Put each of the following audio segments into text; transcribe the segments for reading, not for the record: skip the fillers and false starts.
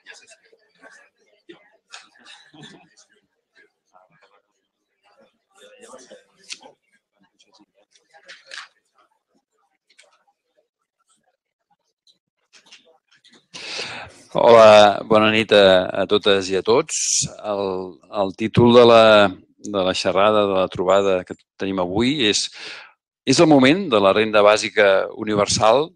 Hola, bona nit a totes i a tots. El títol de la xerrada, de la trobada que tenim avui és el moment de la renda bàsica universal.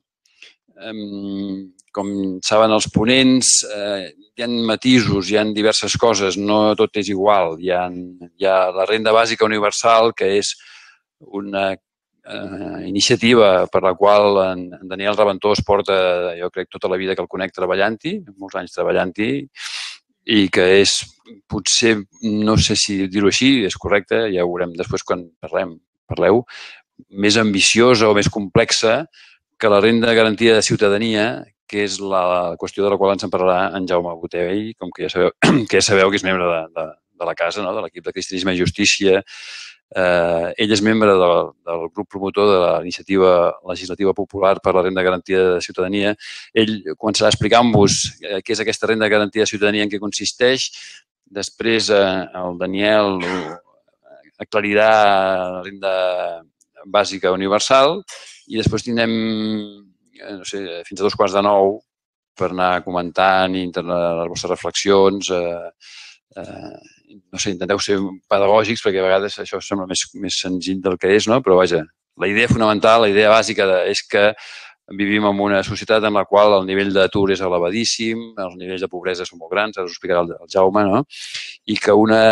Com saben els ponents, hi ha matisos, hi ha diverses coses, no tot és igual. Hi ha la renda bàsica universal, que és una iniciativa per la qual en Daniel Raventós porta, jo crec, tota la vida que el conec treballant-hi, molts anys treballant-hi, i que és, potser, no sé si dir-ho així, és correcte, ja ho veurem després quan parleu, més ambiciosa o més complexa que la renda garantida de ciutadania, que és la qüestió de la qual ens en parlarà en Jaume Botey, com que ja sabeu que és membre de la casa, de l'equip de Cristianisme i Justícia. Ell és membre del grup promotor de la Iniciativa Legislativa Popular per la Renda Garantida de Ciutadania. Ell començarà explicant-vos què és aquesta renda garantida de ciutadania, en què consisteix. Després el Daniel aclarirà la renda bàsica universal i després tindrem, no sé, fins a 8:45 per anar comentant i les vostres reflexions. No sé, intenteu ser pedagògics perquè a vegades això sembla més senzill del que és, no? Però vaja, la idea fonamental, la idea bàsica és que vivim en una societat en la qual el nivell d'atur és elevadíssim, els nivells de pobresa són molt grans, ara us ho explicarà el Jaume, no? I que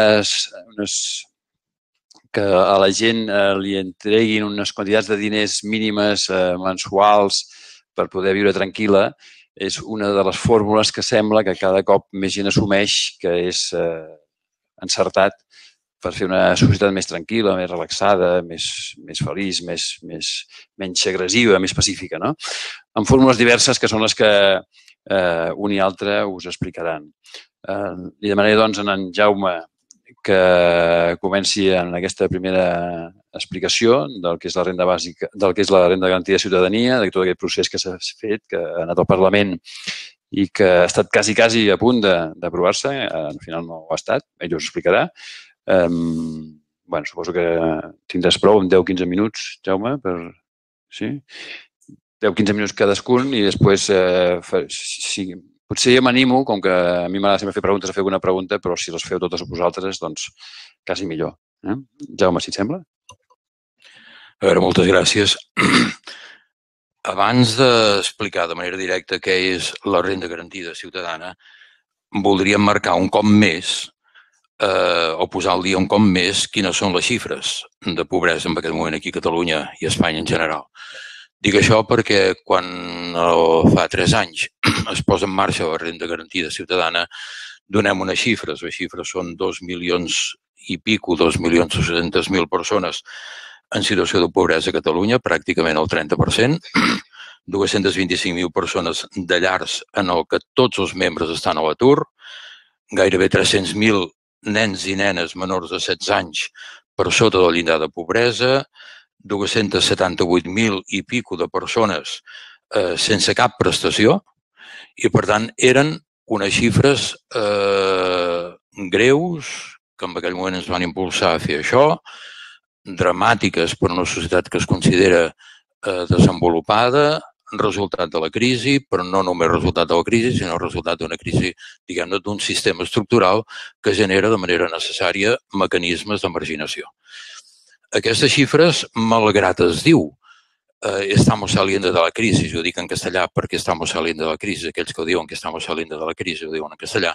que a la gent li entreguin unes quantitats de diners mínimes mensuals per poder viure tranquil·la és una de les fórmules que sembla que cada cop més gent assumeix que és encertat per fer una societat més tranquil·la, més relaxada, més feliç, menys agressiva, més pacífica, no? Amb fórmules diverses que són les que un i altre us explicaran. Li demanaré, doncs, a en Jaume que comenci en aquesta primera explicació del que és la renda bàsica, del que és la renda garantida de ciutadania, de tot aquest procés que s'ha fet, que ha anat al Parlament i que ha estat quasi a punt d'aprovar-se, al final no ho ha estat, ell us explicarà. Suposo que tindràs prou en 10-15 minuts, Jaume, sí? 10-15 minuts cadascun i després, potser jo m'animo, com que a mi m'agrada sempre fer preguntes, a fer alguna pregunta, però si les feu totes vosaltres, doncs quasi millor. Jaume, si et sembla? A veure, moltes gràcies. Abans d'explicar de manera directa què és la renda garantida ciutadana, voldríem marcar un cop més, o posar al dia un cop més, quines són les xifres de pobresa en aquest moment aquí a Catalunya i a Espanya en general. Dic això perquè quan fa 3 anys es posa en marxa la renda garantida ciutadana, donem unes xifres. Les xifres són 2 milions i pico, 2.600.000 persones en situació de pobresa a Catalunya, pràcticament el 30%, 225.000 persones de llars en el que tots els membres estan a l'atur, gairebé 300.000 nens i nenes menors de 16 anys per sota del llindar de pobresa, 278.000 i pico de persones sense cap prestació i, per tant, eren unes xifres greus que en aquell moment ens van impulsar a fer això, dramàtiques per una societat que es considera desenvolupada, resultat de la crisi, però no només resultat de la crisi, sinó resultat d'una crisi, diguem-ne, d'un sistema estructural que genera de manera necessària mecanismes de marginació. Aquestes xifres, malgrat es diu, estamos saliendo de la crisi, ho dic en castellà perquè estamos saliendo de la crisi, aquells que ho diuen que estamos saliendo de la crisi ho diuen en castellà,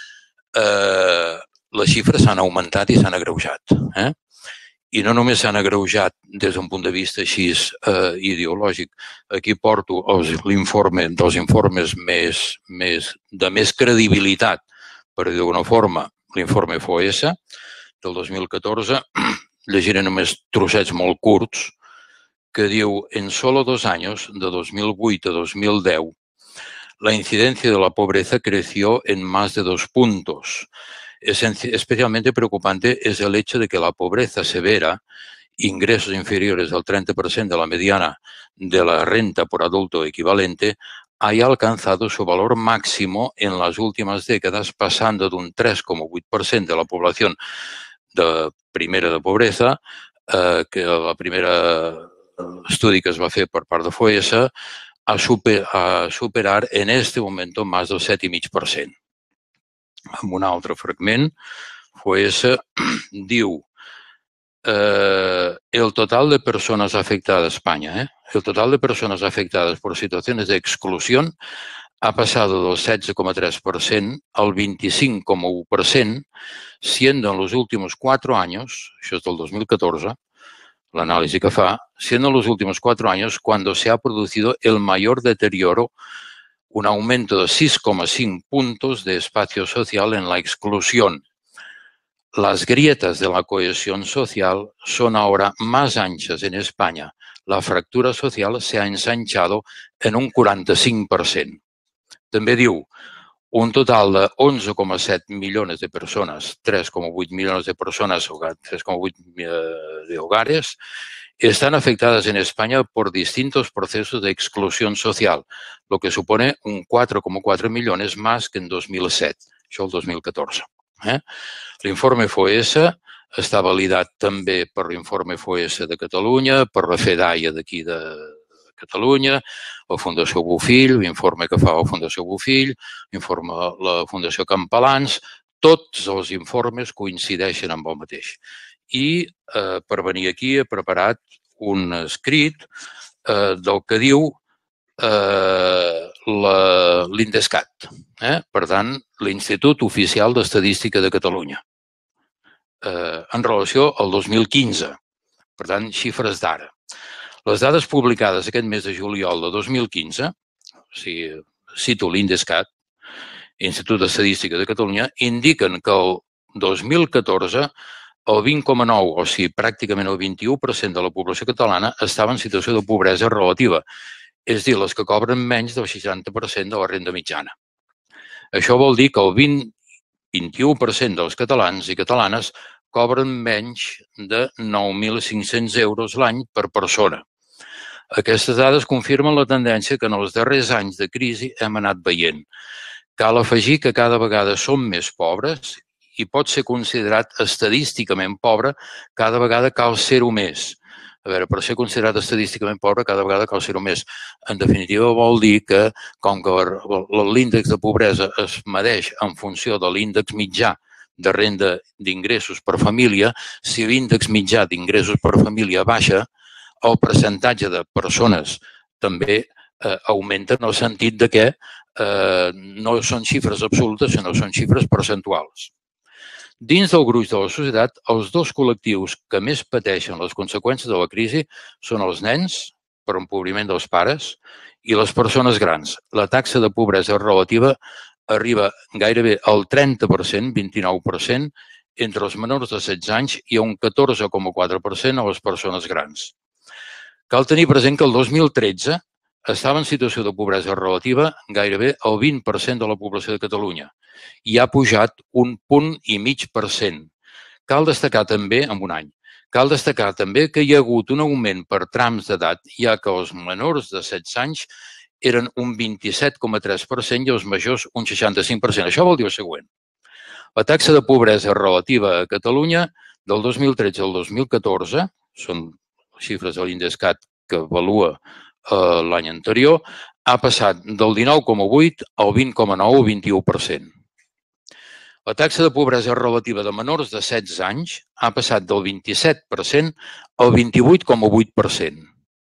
les xifres s'han augmentat i s'han agreujat. I no només s'han agreujat des d'un punt de vista així ideològic. Aquí porto l'informe dels informes de més credibilitat, per dir d'alguna forma, l'informe FOES del 2014, llegiré només trossets molt curts, que diu, en solo 2 años, de 2008 a 2010, la incidencia de la pobreza creció en más de 2 puntos. Especialmente preocupante es el hecho de que la pobreza severa, ingresos inferiores al 30% de la mediana de la renta por adulto equivalente, haya alcanzado su valor máximo en las últimas décadas, pasando de un 3,8% de la población de primera de pobreza, que la primera estudi que es va fer per part de FOES, a superar en este momento más del 7,5%. En un altre fragment, FOES diu el total de personas afectadas, España, el total de personas afectadas por situaciones de exclusión ha pasado del 16,3% al 25,1%, siendo en los últimos 4 años, això és del 2014, l'anàlisi que fa, siendo en los últimos 4 años cuando se ha producido el mayor deterioro, un aumento de 6,5 puntos de espacio social en la exclusión. Las grietas de la cohesión social son ahora más anchas en España. La fractura social se ha ensanchado en un 45%. També diu, un total de 11,7 millones de personas, 3,8 millones de personas, 3,8 de hogares, están afectadas en España por distintos procesos de exclusión social, lo que supone un 4,4 millones más que en 2007, això el 2014. L'informe FOES està validat també per l'informe FOES de Catalunya, per la FEDAIA d'aquí de Catalunya, la Fundació Bofill, l'informe que fa la Fundació Bofill, l'informe de la Fundació Campalans, tots els informes coincideixen amb el mateix. I per venir aquí he preparat un escrit del que diu l'INDESCAT, per tant, l'Institut Oficial d'Estadística de Catalunya, en relació al 2015, per tant, xifres d'ara. Les dades publicades aquest mes de juliol de 2015, o sigui, cito l'INDESCAT, Institut d'Estadística de Catalunya, indiquen que el 2014 el 20,9, o sigui, pràcticament el 21% de la població catalana estava en situació de pobresa relativa, és a dir, les que cobren menys del 60% de la renda mitjana. Això vol dir que el 21% dels catalans i catalanes cobren menys de 9.500 euros l'any per persona. Aquestes dades confirmen la tendència que en els darrers anys de crisi hem anat veient. Cal afegir que cada vegada som més pobres i pot ser considerat estadísticament pobre, cada vegada cal ser-ho més. A veure, per ser considerat estadísticament pobre, cada vegada cal ser-ho més. En definitiva, vol dir que, com que l'índex de pobresa es medeix en funció de l'índex mitjà de renda d'ingressos per família, si l'índex mitjà d'ingressos per família baixa, el percentatge de persones també augmenta en el sentit de que no són xifres absolutes, sinó són xifres percentuals. Dins del gruix de la societat, els dos col·lectius que més pateixen les conseqüències de la crisi són els nens, per empobriment dels pares, i les persones grans. La taxa de pobresa relativa arriba gairebé al 30%, 29%, entre els menors de 16 anys i a un 14,4% a les persones grans. Cal tenir present que el 2013 estava en situació de pobresa relativa gairebé el 20% de la població de Catalunya i ha pujat 1,5%. Cal destacar també, en un any, cal destacar també que hi ha hagut un augment per trams d'edat, ja que els menors de 16 anys eren un 27,3% i els majors un 65%. Això vol dir el següent. La taxa de pobresa relativa a Catalunya del 2013 al 2014, són xifres de l'INDESCAT que avalua l'any anterior, ha passat del 19,8 al 20,9 o 21%. La taxa de pobresa relativa de menors de 16 anys ha passat del 27% al 28,8%.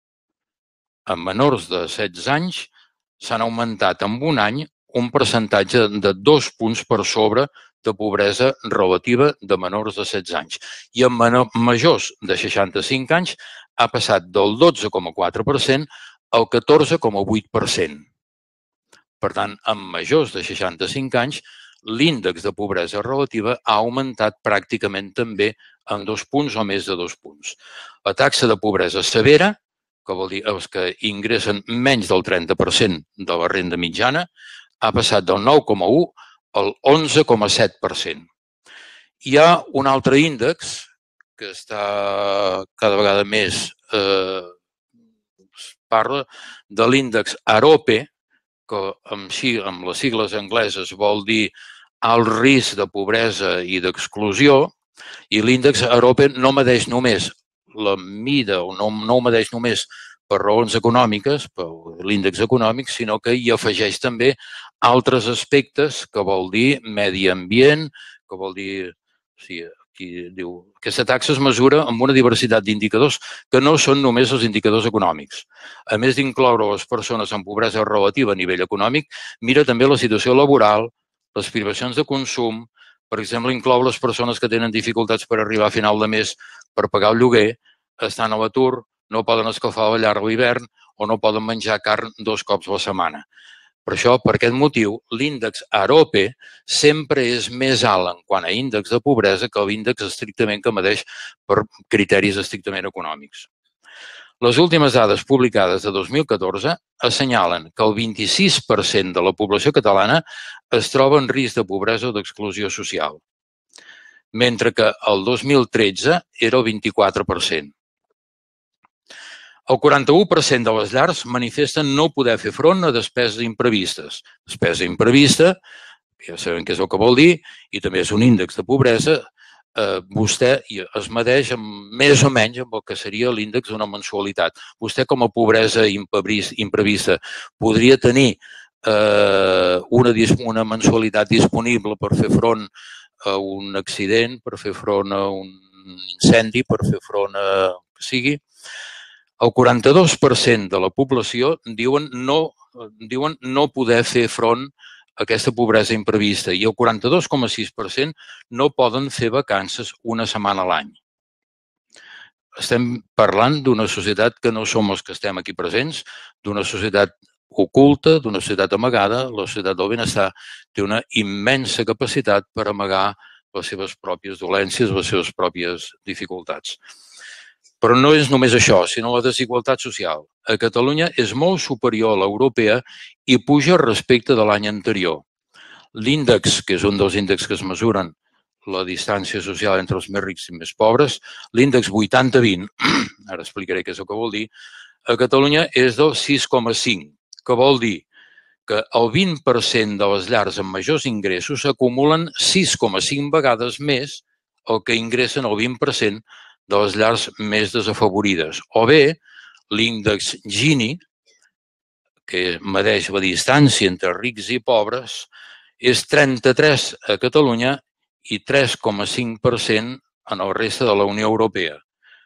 En menors de 16 anys s'han augmentat en un any un percentatge de 2 punts per sobre de pobresa relativa de menors de 16 anys. I en majors de 65 anys ha passat del 12,4% al 14,8%. Per tant, en majors de 65 anys, l'índex de pobresa relativa ha augmentat pràcticament també en 2 punts o més de 2 punts. La taxa de pobresa severa, que vol dir els que ingressen menys del 30% de la renda mitjana, ha passat del 9,1 al 11,7%. Hi ha un altre índex que està cada vegada més, parla de l'índex AROPE, que amb les sigles angleses vol dir alt risc de pobresa i d'exclusió, i l'índex Arope no medeix només la mida o no ho medeix només per raons econòmiques, per l'índex econòmic, sinó que hi afegeix també altres aspectes que vol dir medi ambient, que vol dir... Sí, aquí diu, aquesta taxa es mesura amb una diversitat d'indicadors que no són només els indicadors econòmics. A més d'incloure les persones amb pobresa relativa a nivell econòmic, mira també la situació laboral, les privacions de consum, per exemple, inclou les persones que tenen dificultats per arribar a final de mes per pagar el lloguer, estan a l'atur, no poden escalfar la llar a l'hivern o no poden menjar carn 2 cops a la setmana. Per això, per aquest motiu, l'índex Arope sempre és més alt en quant a índex de pobresa que l'índex estrictament que medeix per criteris estrictament econòmics. Les últimes dades publicades de 2014 assenyalen que el 26% de la població catalana es troba en risc de pobresa o d'exclusió social, mentre que el 2013 era el 24%. El 41% de les llars manifesten no poder fer front a despeses imprevistes. Despesa imprevista, ja sabem què és el que vol dir, i també és un índex de pobresa. Vostè es medeix més o menys amb el que seria l'índex d'una mensualitat. Vostè, com a pobresa imprevista, podria tenir una mensualitat disponible per fer front a un accident, per fer front a un incendi, per fer front a el que sigui. El 42% de la població diuen no poder fer front a aquesta pobresa imprevista i el 42,6% no poden fer vacances una setmana a l'any. Estem parlant d'una societat que no som els que estem aquí presents, d'una societat oculta, d'una societat amagada. La societat del benestar té una immensa capacitat per amagar les seves pròpies dolències, les seves pròpies dificultats. Però no és només això, sinó la desigualtat social. A Catalunya és molt superior a l'europea i puja respecte de l'any anterior. L'índex, que és un dels índexs que es mesuren la distància social entre els més rics i més pobres, l'índex 80-20, ara explicaré què és el que vol dir, a Catalunya és del 6,5, que vol dir que el 20% de les llars amb majors ingressos acumulen 6,5 vegades més el que ingressen el 20% de les llars més desafavorides. O bé, l'índex Gini, que medeix la distància entre rics i pobres, és 33 a Catalunya i 3,5% en el reste de la Unió Europea.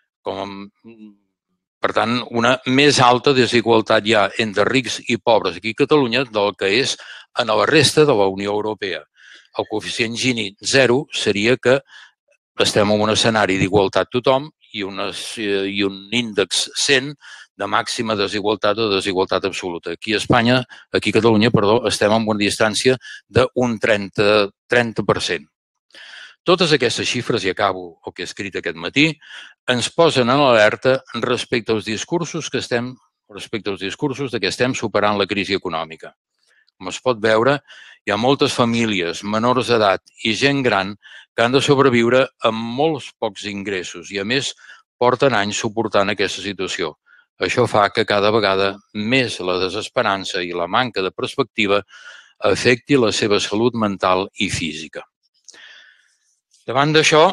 Per tant, una més alta desigualtat hi ha entre rics i pobres aquí a Catalunya del que és en la resta de la Unió Europea. El coeficient Gini 0 seria que estem en un escenari d'igualtat tothom i un índex 100 de màxima desigualtat o desigualtat absoluta. Aquí a Espanya, aquí a Catalunya, estem en una distància d'un 30%. Totes aquestes xifres, i acabo el que he escrit aquest matí, ens posen en alerta respecte als discursos que estem superant la crisi econòmica. Com es pot veure, hi ha moltes famílies, menors d'edat i gent gran que han de sobreviure amb molts pocs ingressos i, a més, porten anys suportant aquesta situació. Això fa que cada vegada més la desesperança i la manca de perspectiva afecti la seva salut mental i física. Davant d'això,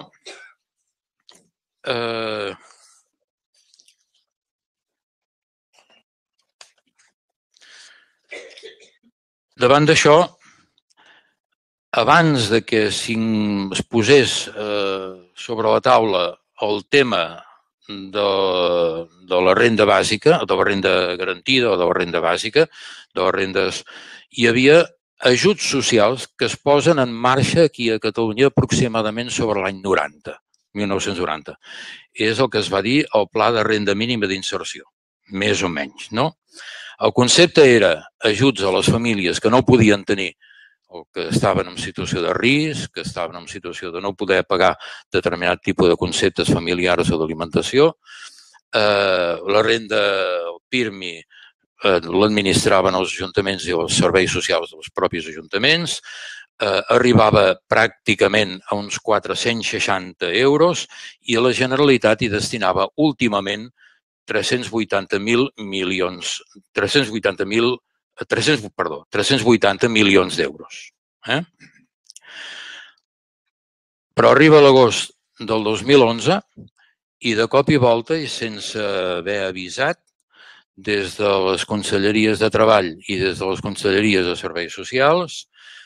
abans de que es posés sobre la taula el tema de la renda bàsica, de la renda garantida o de la renda bàsica, de les rendes, hi havia ajuts socials que es posen en marxa aquí a Catalunya aproximadament sobre l'any 1990. És el que es va dir el Pla de Renda Mínima d'Inserció, més o menys, no? El concepte era ajuts a les famílies que no podien tenir o que estaven en situació de risc, que estaven en situació de no poder pagar determinat tipus de conceptes familiars o d'alimentació. La renda, el PIRMI, l'administraven els ajuntaments i els serveis socials dels propis ajuntaments. Arribava pràcticament a uns 460 euros i la Generalitat hi destinava últimament 380.000 380 milions d'euros. Però arriba l'agost del 2011 i de cop i volta i sense haver avisat, des de les conselleries de Treball i des de les conselleries de Serveis Socials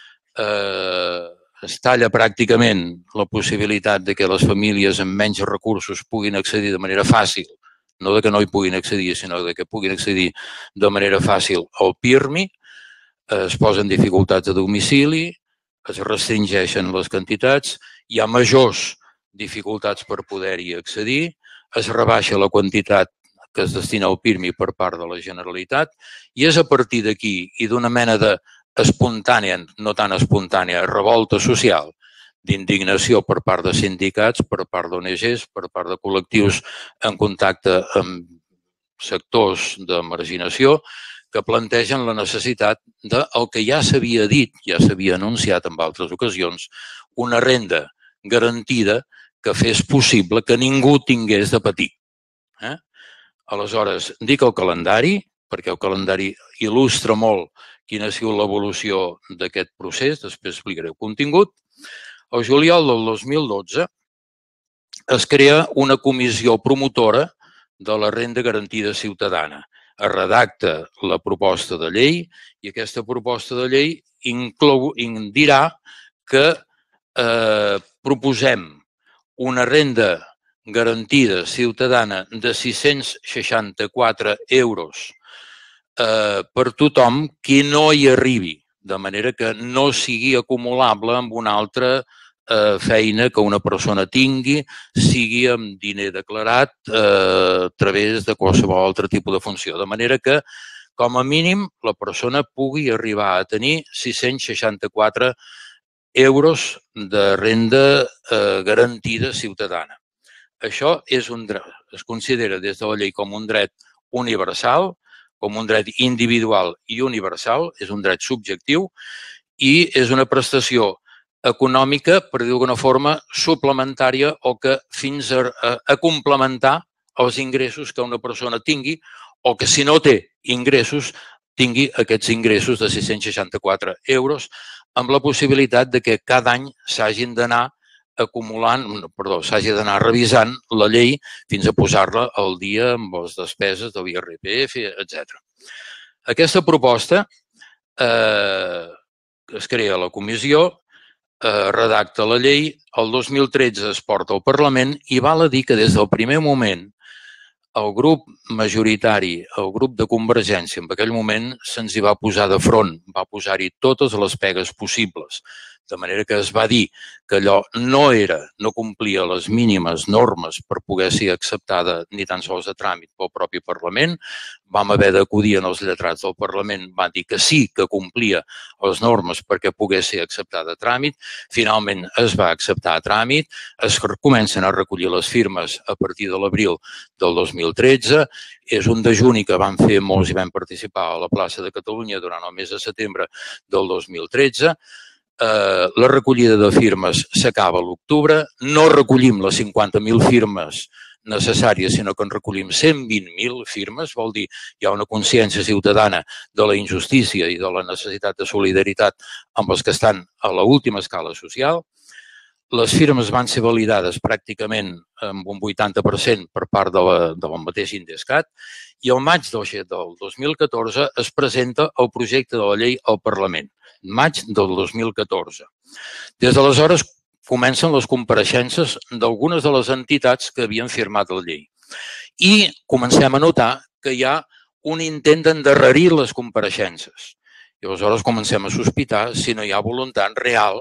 es talla pràcticament la possibilitat de que les famílies amb menys recursos puguin accedir de manera fàcil, no de que no hi puguin accedir, sinó de que puguin accedir de manera fàcil al PIRMI, es posen dificultats a domicili, es restringeixen les quantitats, hi ha majors dificultats per poder-hi accedir, es rebaixa la quantitat que es destina al PIRMI per part de la Generalitat i és a partir d'aquí i d'una mena d'espontània, no tan espontània, revolta social, d'indignació per part de sindicats, per part d'ONGs, per part de col·lectius en contacte amb sectors de marginació que plantegen la necessitat del que ja s'havia dit, ja s'havia anunciat en altres ocasions, una renda garantida que fes possible que ningú tingués de patir. Aleshores, dic el calendari, perquè el calendari il·lustra molt quina ha sigut l'evolució d'aquest procés, després explicaré el contingut. El juliol del 2012 es crea una comissió promotora de la renda garantida ciutadana. Es redacta la proposta de llei i aquesta proposta de llei dirà que proposem una renda garantida ciutadana de 664 euros per tothom qui no hi arribi, de manera que no sigui acumulable amb una altra feina que una persona tingui, sigui amb diner declarat a través de qualsevol altre tipus de funció. De manera que, com a mínim, la persona pugui arribar a tenir 664 euros de renda garantida ciutadana. Això és es considera des de la llei com un dret universal, com un dret individual i universal, és un dret subjectiu i és una prestació econòmica, per dir d'alguna forma, suplementària o que fins a complementar els ingressos que una persona tingui o que si no té ingressos tingui aquests ingressos de 664 euros amb la possibilitat de que cada any s'hagin d'anar s'hagi d'anar revisant la llei fins a posar-la al dia amb les despeses de l'IRPF, etc. Aquesta proposta es crea a la comissió, redacta la llei, el 2013 es porta al Parlament i val a dir que des del primer moment el grup majoritari, el grup de Convergència, en aquell moment se'ns hi va posar de front, va posar-hi totes les pegues possibles. De manera que es va dir que allò no complia les mínimes normes per poder ser acceptada ni tan sols a tràmit pel propi Parlament. Vam haver d'acudir als lletrats del Parlament, van dir que sí que complia les normes perquè pogués ser acceptada a tràmit. Finalment es va acceptar a tràmit, es comencen a recollir les firmes a partir de l'abril del 2013. És un dejuni que van fer molts i vam participar a la plaça de Catalunya durant el mes de setembre del 2013. La recollida de firmes s'acaba a l'octubre, no recollim les 50.000 firmes necessàries, sinó que en recollim 120.000 firmes, vol dir hi ha una consciència ciutadana de la injustícia i de la necessitat de solidaritat amb els que estan a l'última escala social. Les firmes van ser validades pràcticament amb un 80% per part del mateix INDESCAT i al maig del 2014 es presenta el projecte de la llei al Parlament, maig del 2014. Des d'aleshores comencen les compareixences d'algunes de les entitats que havien firmat la llei i comencem a notar que hi ha un intent d'endarrerir les compareixences. I aleshores comencem a sospitar si no hi ha voluntat real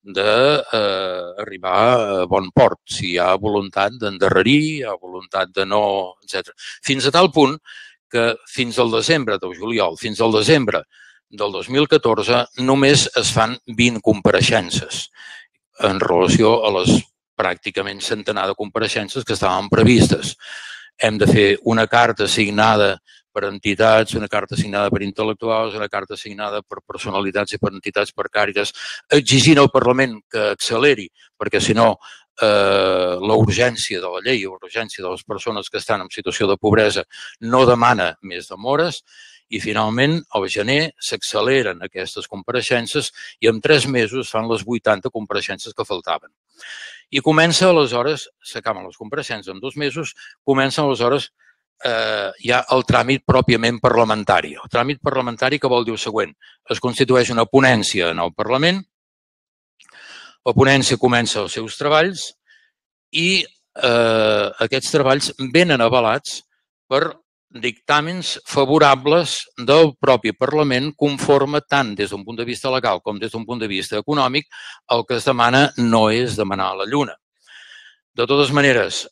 d'arribar a bon port, si hi ha voluntat d'endarrerir, hi ha voluntat de no, etc. Fins a tal punt que fins al desembre del juliol, fins al desembre del 2014, només es fan 20 compareixences en relació a les pràcticament centenar de compareixences que estaven previstes. Hem de fer una carta signada per entitats, una carta signada per intel·lectuals, una carta signada per personalitats i per entitats per Càritas, exigint al Parlament que acceleri, perquè si no la urgència de la llei o la urgència de les persones que estan en situació de pobresa no demana més demores I finalment, al gener, s'acceleren aquestes compareixences i en 3 mesos fan les 80 compareixences que faltaven. I comença aleshores, s'acaben les compareixences en 2 mesos, comença aleshores hi ha el tràmit pròpiament parlamentari. El tràmit parlamentari que vol dir el següent. Es constitueix una ponència en el Parlament, la ponència comença els seus treballs i aquests treballs venen avalats per dictàmens favorables del propi Parlament conforme tant des d'un punt de vista legal com des d'un punt de vista econòmic. El que es demana no és demanar a la lluna. De totes maneres,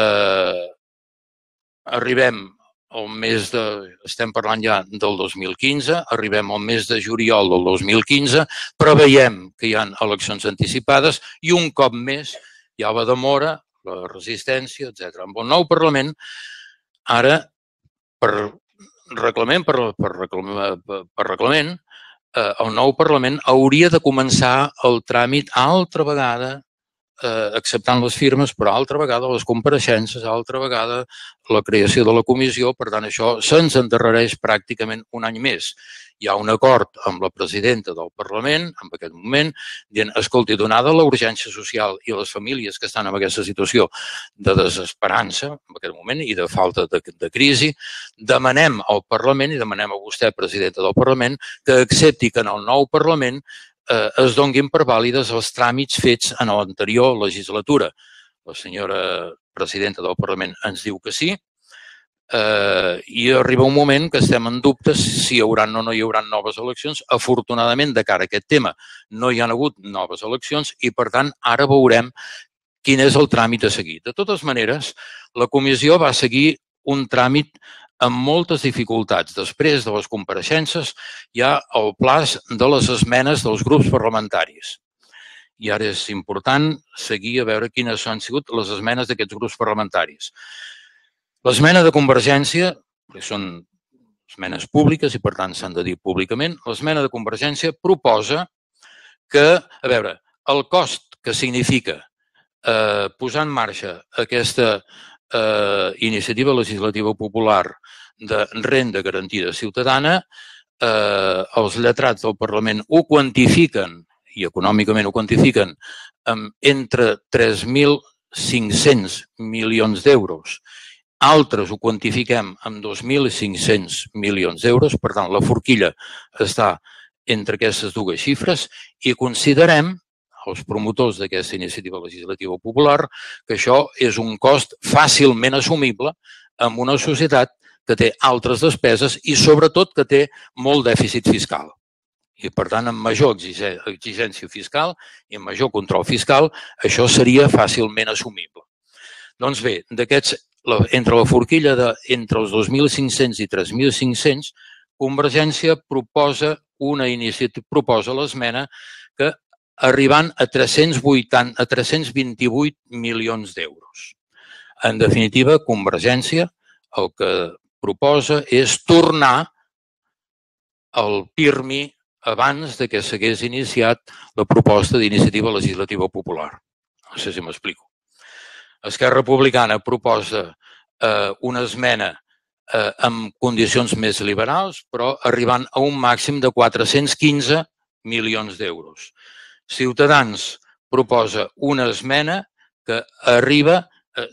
arribem al mes de... Estem parlant ja del 2015, arribem al mes de juliol del 2015, preveiem que hi ha eleccions anticipades i un cop més hi ha la demora, la resistència, etc. Amb el nou Parlament, ara, per reglament, el nou Parlament hauria de començar el tràmit altra vegada acceptant les firmes, però altra vegada les compareixences, altra vegada la creació de la comissió. Per tant, això se'ns endarrereix pràcticament un any més. Hi ha un acord amb la presidenta del Parlament, en aquest moment, dient, escolti, donada la urgència social i les famílies que estan en aquesta situació de desesperança, en aquest moment, i de falta de crisi, demanem al Parlament i demanem a vostè, presidenta del Parlament, que accepti que en el nou Parlament es donguin per vàlides els tràmits fets en l'anterior legislatura. La senyora presidenta del Parlament ens diu que sí i arriba un moment que estem en dubtes si hi haurà o no hi haurà noves eleccions. Afortunadament, de cara a aquest tema, no hi ha hagut noves eleccions i, per tant, ara veurem quin és el tràmit a seguir. De totes maneres, la comissió va seguir un tràmit amb moltes dificultats. Després de les compareixences hi ha el plaç de les esmenes dels grups parlamentaris. I ara és important seguir a veure quines han sigut les esmenes d'aquests grups parlamentaris. L'esmena de Convergència, que són esmenes públiques i per tant s'han de dir públicament, l'esmena de Convergència proposa que, a veure, el cost que significa posar en marxa aquesta iniciativa legislativa popular de renda garantida ciutadana, els lletrats del Parlament ho quantifiquen, i econòmicament ho quantifiquen, entre 3.500 milions d'euros. Altres ho quantifiquem amb 2.500 milions d'euros. Per tant, la forquilla està entre aquestes dues xifres i considerem, els promotors d'aquesta iniciativa legislativa popular, que això és un cost fàcilment assumible en una societat que té altres despeses i, sobretot, que té molt dèficit fiscal. I, per tant, amb major exigència fiscal i amb major control fiscal, això seria fàcilment assumible. Doncs bé, entre la forquilla entre els 2.500 i 3.500, Convergència proposa l'esmena que arribant a 328 milions d'euros. En definitiva, Convergència el que proposa és tornar al PIRMI abans que s'hagués iniciat la proposta d'iniciativa legislativa popular. No sé si m'explico. Esquerra Republicana proposa una esmena amb condicions més liberals, però arribant a un màxim de 415 milions d'euros. Ciutadans proposa una esmena que arriba a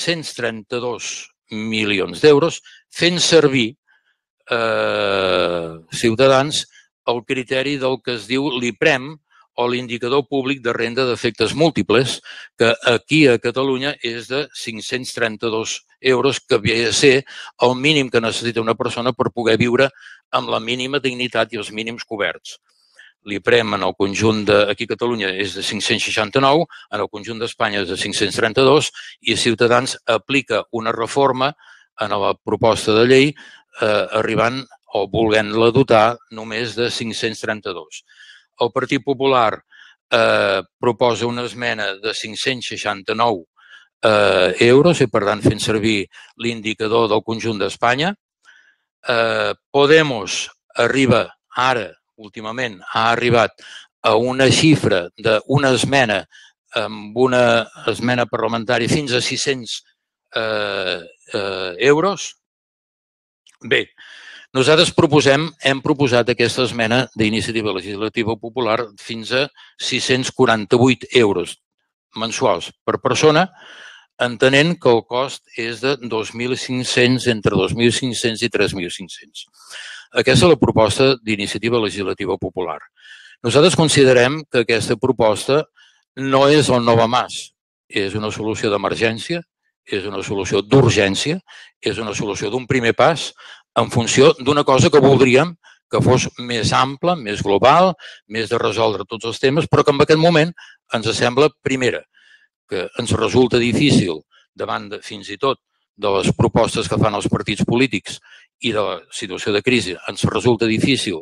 532 milions d'euros, fent servir Ciutadans el criteri del que es diu l'IPREM, o l'indicador públic de renda d'efectes múltiples, que aquí a Catalunya és de 532 euros, que ve a ser el mínim que necessita una persona per poder viure amb la mínima dignitat i els mínims coberts. L'IPREM en el conjunt d'aquí a Catalunya és de 569, en el conjunt d'Espanya és de 532 i Ciutadans aplica una reforma en la proposta de llei arribant o volent-la dotar només de 532. El Partit Popular proposa una esmena de 569 euros i, per tant, fent servir l'indicador del conjunt d'Espanya. Podemos arriba ara, últimament, ha arribat a una xifra d'una esmena amb una esmena parlamentària fins a 600 euros. Bé, Nosaltres hem proposat aquesta esmena d'iniciativa legislativa popular fins a 648 euros mensuals per persona, entenent que el cost és de 2.500, entre 2.500 i 3.500. Aquesta és la proposta d'iniciativa legislativa popular. Nosaltres considerem que aquesta proposta no és el nou Mas, és una solució d'emergència, és una solució d'urgència, és una solució d'un primer pas en funció d'una cosa que voldríem que fos més ampla, més global, més de resoldre tots els temes, però que en aquest moment ens sembla, primera, que ens resulta difícil, davant fins i tot de les propostes que fan els partits polítics i de la situació de crisi, ens resulta difícil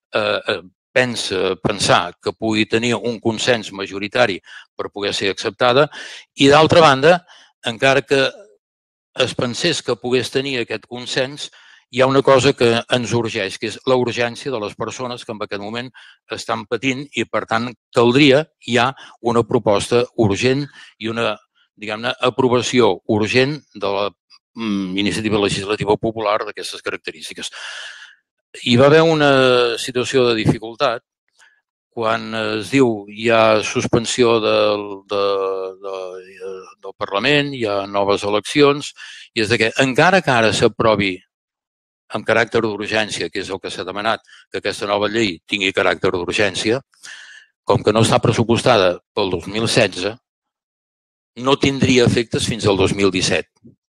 pensar que pugui tenir un consens majoritari per poder ser acceptada i, d'altra banda, encara que es pensés que pogués tenir aquest consens, hi ha una cosa que ens urgeix, que és la urgència de les persones que en aquest moment estan patint i, per tant, caldria ja una proposta urgent i una, diguem-ne, aprovació urgent de la iniciativa legislativa popular d'aquestes característiques. Hi va haver una situació de dificultat quan es diu hi ha suspensió del Parlament, hi ha noves eleccions, i és que encara que ara s'aprovi amb caràcter d'urgència, que és el que s'ha demanat, que aquesta nova llei tingui caràcter d'urgència, com que no està pressupostada pel 2016, no tindria efectes fins al 2017.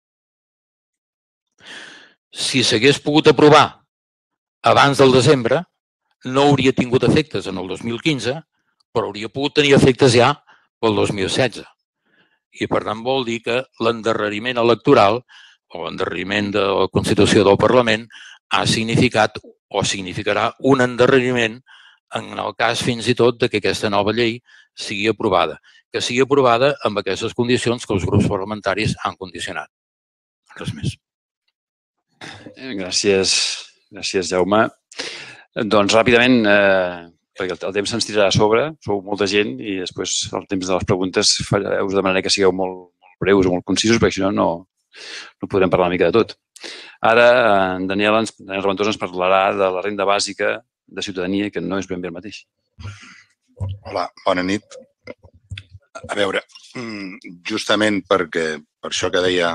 Si s'hagués pogut aprovar abans del desembre, no hauria tingut efectes en el 2015, però hauria pogut tenir efectes ja pel 2016. I, per tant, vol dir que l'endarreriment electoral o l'endarreriment de la Constitució del Parlament ha significat o significarà un endarreriment en el cas fins i tot que aquesta nova llei sigui aprovada. Que sigui aprovada amb aquestes condicions que els grups parlamentaris han condicionat. Res més. Gràcies, Jaume. Doncs ràpidament, perquè el temps se'ns tirarà a sobre, sou molta gent i després el temps de les preguntes us demanaré que sigueu molt breus o molt concisos, perquè si no podrem parlar una mica de tot. Ara, en Daniel Reventós ens parlarà de la renda bàsica de ciutadania, que no és ben bé el mateix. Hola, bona nit. A veure, justament per això que deia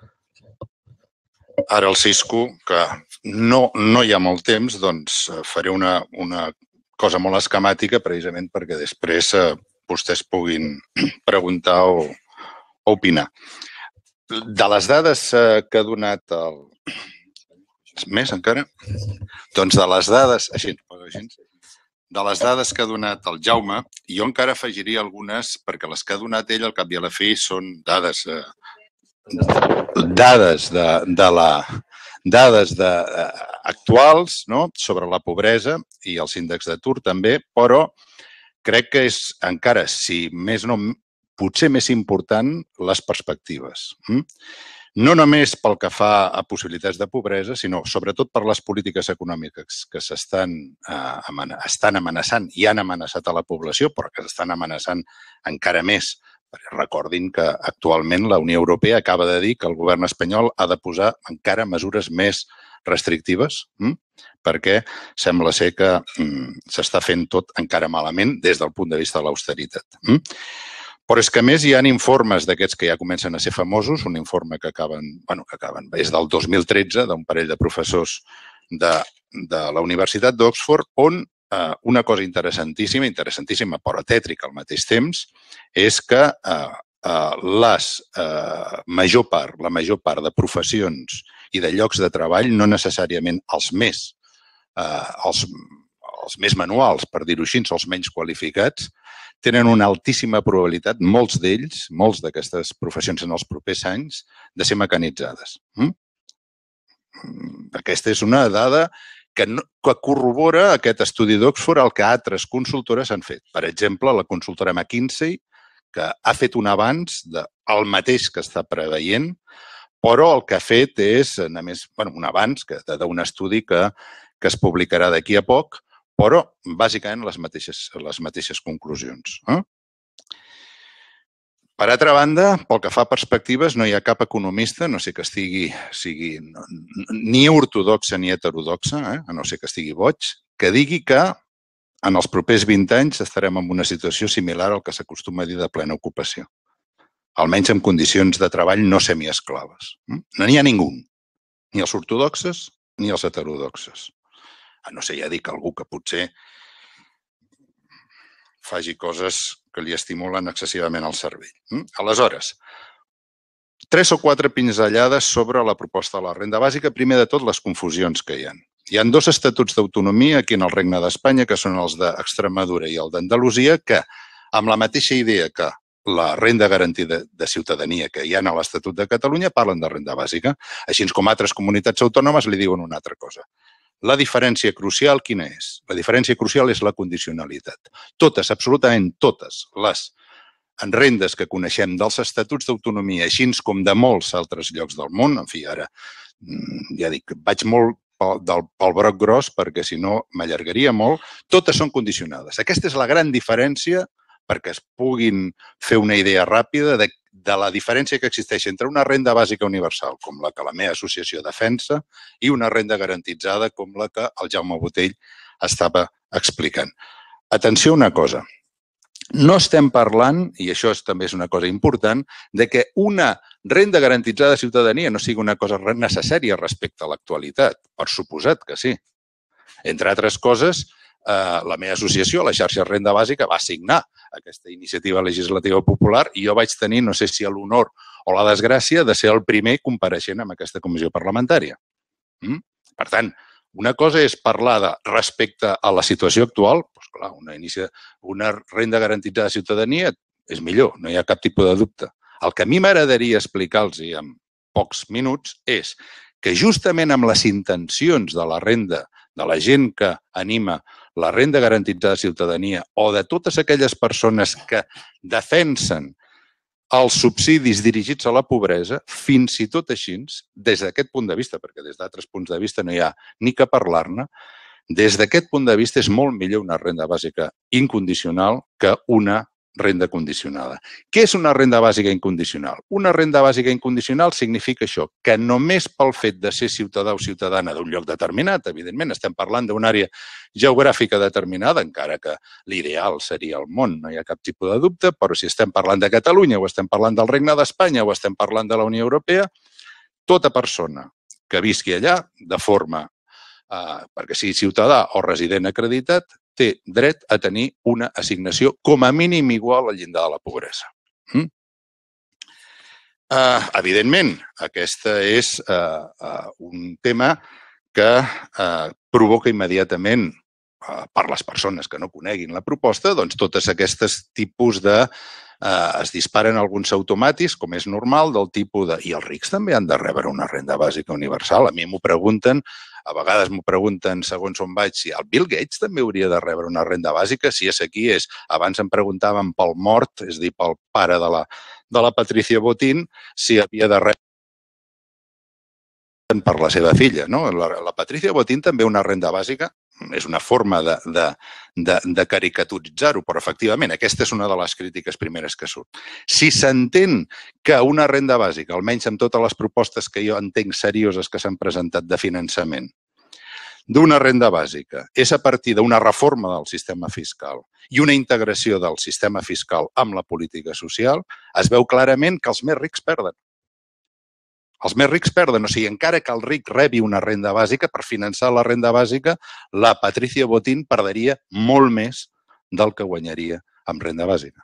ara el Cisco, que no hi ha molt temps, doncs faré una cosa molt esquemàtica precisament perquè després vostès puguin preguntar o opinar. De les dades que ha donat el... Més encara? Doncs de les dades... De les dades que ha donat el Jaume, jo encara afegiria algunes, perquè les que ha donat ell al cap i a la fi són dades actuals sobre la pobresa i els índexs d'atur també, però crec que és encara, si més no, potser més important, les perspectives. No només pel que fa a possibilitats de pobresa, sinó sobretot per les polítiques econòmiques que estan amenaçant i han amenaçat a la població, però que estan amenaçant encara més. Recordin que actualment la Unió Europea acaba de dir que el govern espanyol ha de posar encara mesures més restrictives perquè sembla ser que s'està fent tot encara malament des del punt de vista de l'austeritat. Però és que a més hi ha informes d'aquests que ja comencen a ser famosos, un informe que és del 2013 d'un parell de professors de la Universitat d'Oxford, on una cosa interessantíssima però tètrica al mateix temps, és que la major part de professions i de llocs de treball, no necessàriament els més manuals, per dir-ho així, els menys qualificats, tenen una altíssima probabilitat, molts d'ells, molts d'aquestes professions en els propers anys, de ser mecanitzades. Aquesta és una dada que corrobora aquest estudi d'Oxford el que altres consultores han fet. Per exemple, la consultora McKinsey, que ha fet un avanç del mateix que està preveient, però el que ha fet és un avanç d'un estudi que es publicarà d'aquí a poc, però bàsicament les mateixes conclusions. Per altra banda, pel que fa a perspectives, no hi ha cap economista, no sé que sigui ni ortodoxa ni heterodoxa, a no ser que estigui boig, que digui que en els propers 20 anys estarem en una situació similar al que s'acostuma a dir de plena ocupació. Almenys en condicions de treball no semiesclaves. No n'hi ha ningú, ni els ortodoxes ni els heterodoxes. A no ser, ja dic, algú que potser faci coses que li estimulen excessivament el cervell. Aleshores, 3 o 4 pinzellades sobre la proposta de la renda bàsica. Primer de tot, les confusions que hi ha. Hi ha 2 estatuts d'autonomia aquí en el Regne d'Espanya, que són els d'Extremadura i el d'Andalusia, que amb la mateixa idea que la renda garantida de ciutadania que hi ha a l'Estatut de Catalunya parlen de renda bàsica, així com altres comunitats autònomes li diuen una altra cosa. La diferència crucial quina és? La diferència crucial és la condicionalitat. Totes, absolutament totes les rendes que coneixem dels estatuts d'autonomia, així com de molts altres llocs del món, en fi, ara ja dic, vaig molt pel broc gros perquè si no m'allargaria molt, totes són condicionades. Aquesta és la gran diferència perquè es puguin fer una idea ràpida de la diferència que existeix entre una renda bàsica universal, com la que la meva associació defensa, i una renda garantitzada com la que el Jaume Botell estava explicant. Atenció a una cosa. No estem parlant, i això també és una cosa important, de que una renda garantitzada de ciutadania no sigui una cosa necessària respecte a l'actualitat. Per suposat que sí. Entre altres coses, la meva associació, la xarxa Renda Bàsica, va signar aquesta iniciativa legislativa popular i jo vaig tenir, no sé si l'honor o la desgràcia, de ser el primer compareixent en aquesta comissió parlamentària. Per tant, una cosa és parlar respecte a la situació actual, doncs clar, una renda garantitzada de ciutadania és millor, no hi ha cap tipus de dubte. El que a mi m'agradaria explicar-los en pocs minuts és que justament amb les intencions de la renda, de la gent que anima la renda garantitzada de ciutadania o de totes aquelles persones que defensen els subsidis dirigits a la pobresa, fins i tot així, des d'aquest punt de vista, perquè des d'altres punts de vista no hi ha ni que parlar-ne, des d'aquest punt de vista és molt millor una renda bàsica incondicional que una renda condicionada. Què és una renda bàsica incondicional? Una renda bàsica incondicional significa això, que només pel fet de ser ciutadà o ciutadana d'un lloc determinat, evidentment estem parlant d'una àrea geogràfica determinada, encara que l'ideal seria el món, no hi ha cap tipus de dubte, però si estem parlant de Catalunya o estem parlant del Regne d'Espanya o estem parlant de la Unió Europea, tota persona que visqui allà de forma, perquè sigui ciutadà o resident acreditat, té dret a tenir una assignació com a mínim igual al llindar de la pobresa. Evidentment, aquest és un tema que provoca immediatament per les persones que no coneguin la proposta, doncs tots aquests tipus de... es disparen alguns automàtics, com és normal, del tipus de... I els rics també han de rebre una renda bàsica universal. A mi m'ho pregunten, a vegades m'ho pregunten segons on vaig, si el Bill Gates també hauria de rebre una renda bàsica, si és aquí és... Abans em preguntaven pel mort, és a dir, pel pare de la Patricia Botín, si havia de rebre per la seva filla. La Patricia Botín també una renda bàsica, és una forma de caricaturitzar-ho, però efectivament aquesta és una de les crítiques primeres que surt. Si s'entén que una renda bàsica, almenys amb totes les propostes que jo entenc serioses que s'han presentat de finançament, d'una renda bàsica és a partir d'una reforma del sistema fiscal i una integració del sistema fiscal amb la política social, es veu clarament que els més rics perden. Els més rics perden, o sigui, encara que el ric rebi una renda bàsica, per finançar la renda bàsica, la Patricia Botín perdria molt més del que guanyaria amb renda bàsica.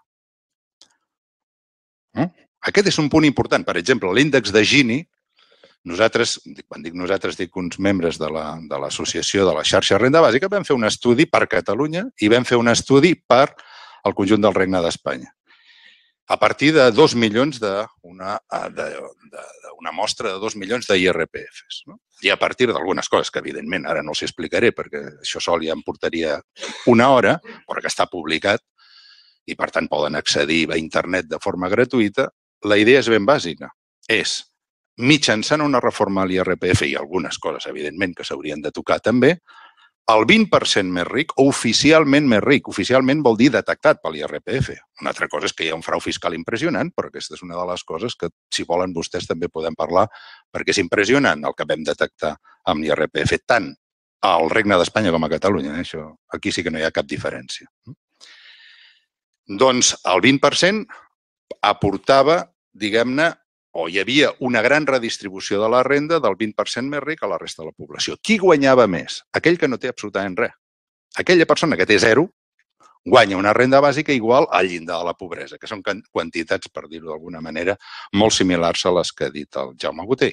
Aquest és un punt important. Per exemple, l'índex de Gini, nosaltres, quan dic nosaltres, dic uns membres de l'associació de la xarxa Renda Bàsica, vam fer un estudi per Catalunya i vam fer un estudi per al conjunt del Regne d'Espanya. A partir de 2 milions d'una mostra de 2 milions d'IRPFs. I a partir d'algunes coses que, evidentment, ara no els explicaré perquè això sol ja em portaria una hora, però que està publicat i, per tant, poden accedir a internet de forma gratuïta, la idea és ben bàsica. És, mitjançant una reforma a l'IRPF i algunes coses, evidentment, que s'haurien de tocar també, el 20% més ric o oficialment més ric. Oficialment vol dir detectat per l'IRPF. Una altra cosa és que hi ha un frau fiscal impressionant, però aquesta és una de les coses que, si volen vostès, també podem parlar, perquè és impressionant el que vam detectar amb l'IRPF, tant al Regne d'Espanya com a Catalunya. Això, aquí sí que no hi ha cap diferència. Doncs el 20% aportava, diguem-ne, o hi havia una gran redistribució de la renda del 20% més ric a la resta de la població. Qui guanyava més? Aquell que no té absolutament res. Aquella persona que té zero guanya una renda bàsica igual al llindar de la pobresa, que són quantitats, per dir-ho d'alguna manera, molt similars a les que ha dit el Jaume Botey.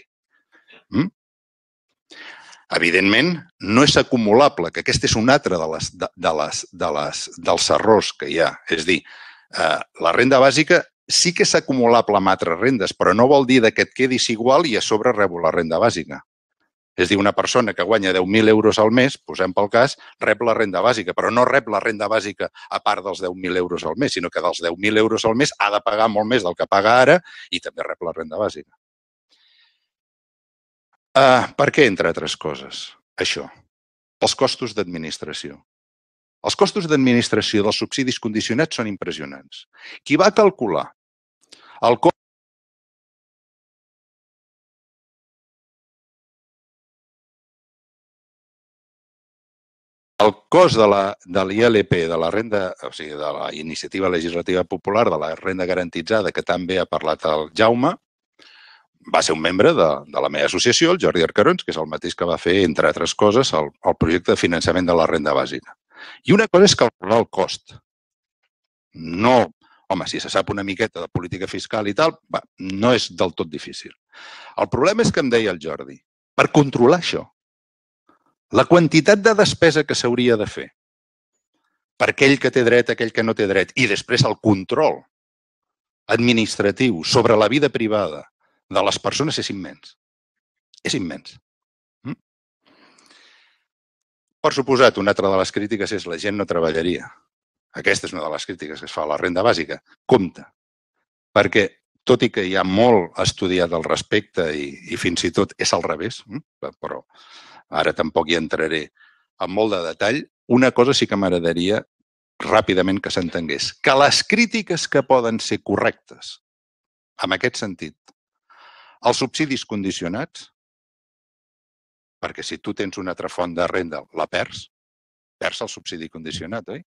Evidentment, no és acumulable, que aquest és un altre dels errors que hi ha. És a dir, la renda bàsica sí que és acumulable amb altres rendes, però no vol dir que et quedis igual i a sobre rebo la renda bàsica. És a dir, una persona que guanya 10.000 euros al mes, posem pel cas, rep la renda bàsica, però no rep la renda bàsica a part dels 10.000 euros al mes, sinó que dels 10.000 euros al mes ha de pagar molt més del que paga ara i també rep la renda bàsica. Per què, entre altres coses, això? Els costos d'administració. Els costos d'administració dels subsidis condicionats són impressionants. Qui va calcular el cost de l'ILP, de la renda, o sigui, de la iniciativa legislativa popular, de la renda garantitzada, que també ha parlat el Jaume, va ser un membre de la meva associació, el Jordi Arcarons, que és el mateix que va fer, entre altres coses, el projecte de finançament de la renda bàsica. I una cosa és calcular el cost. No, home, si se sap una miqueta de política fiscal i tal, no és del tot difícil. El problema és que em deia el Jordi, per controlar això, la quantitat de despesa que s'hauria de fer per aquell que té dret, aquell que no té dret, i després el control administratiu sobre la vida privada de les persones és immens. És immens. Per suposat, una altra de les crítiques és la gent no treballaria. Aquesta és una de les crítiques que es fa a la renda bàsica. Compte, perquè tot i que hi ha molt estudiat al respecte i fins i tot és al revés, però ara tampoc hi entraré amb molt de detall, una cosa sí que m'agradaria ràpidament que s'entengués. Que les crítiques que poden ser correctes, en aquest sentit, els subsidis condicionats, perquè si tu tens una altra font de renda, la perds el subsidi condicionat, oi?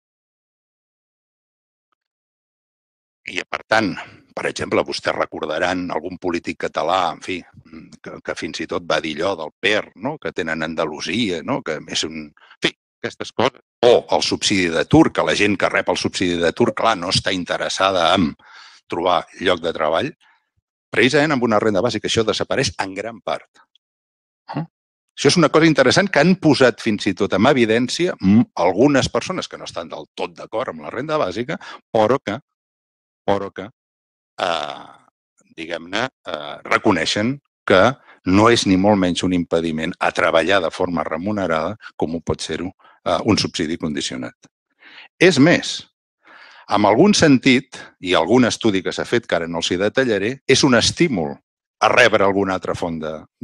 I, per tant, per exemple, vostès recordaran algun polític català, en fi, que fins i tot va dir allò del PER, que tenen a Andalusia, que és un... En fi, aquestes coses. O el subsidi d'atur, que la gent que rep el subsidi d'atur, clar, no està interessada en trobar lloc de treball. Precisament amb una renda bàsica això desapareix en gran part. Això és una cosa interessant que han posat fins i tot en evidència algunes persones que no estan del tot d'acord amb la renda bàsica, però que diguem-ne, reconeixen que no és ni molt menys un impediment a treballar de forma remunerada com ho pot ser-ho un subsidi condicionat. És més, en algun sentit, i algun estudi que s'ha fet, que ara no els hi detallaré, és un estímul a rebre alguna altra font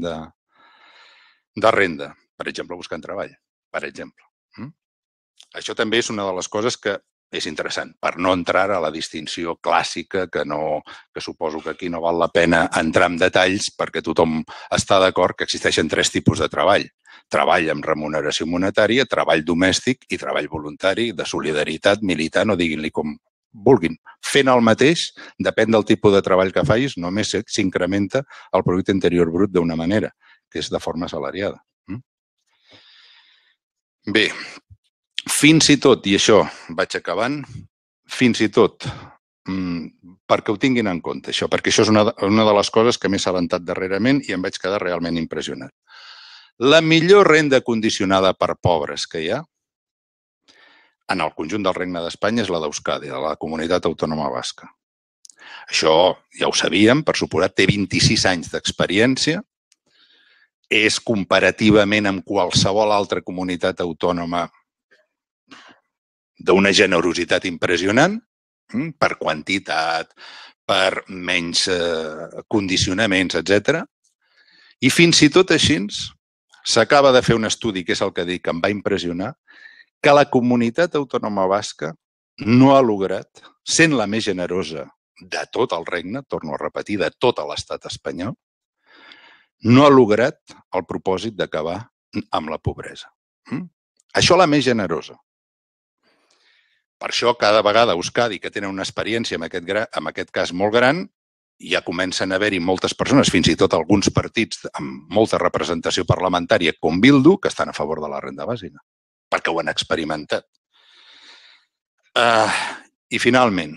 de renda, per exemple, buscant treball, per exemple. Això també és una de les coses que és interessant, per no entrar a la distinció clàssica, que suposo que aquí no val la pena entrar en detalls perquè tothom està d'acord que existeixen 3 tipus de treball. Treball amb remuneració monetària, treball domèstic i treball voluntari, de solidaritat, militant o diguin-li com vulguin. Fent el mateix, depèn del tipus de treball que facis, només s'incrementa el producte interior brut d'una manera, que és de forma assalariada. Bé, fins i tot, i això vaig acabant, fins i tot, perquè ho tinguin en compte, això, perquè això és una de les coses que m'he assabentat darrerament i em vaig quedar realment impressionat. La millor renda condicionada per pobres que hi ha en el conjunt del Regne d'Espanya és la d'Euskadi, de la Comunitat Autònoma Basca. Això ja ho sabíem, per suposat, té 26 anys d'experiència, és comparativament amb qualsevol altra comunitat autònoma d'una generositat impressionant, per quantitat, per menys condicionaments, etc. I fins i tot així s'acaba de fer un estudi, que és el que dic, que em va impressionar, que la comunitat autònoma basca no ha lograt, sent la més generosa de tot el regne, torno a repetir, de tot l'estat espanyol, no ha lograt el propòsit d'acabar amb la pobresa. Això la més generosa. Per això, cada vegada a Euskadi, que tenen una experiència en aquest cas molt gran, ja comencen a haver-hi moltes persones, fins i tot alguns partits amb molta representació parlamentària com Bildu, que estan a favor de la renda bàsica, perquè ho han experimentat. I finalment,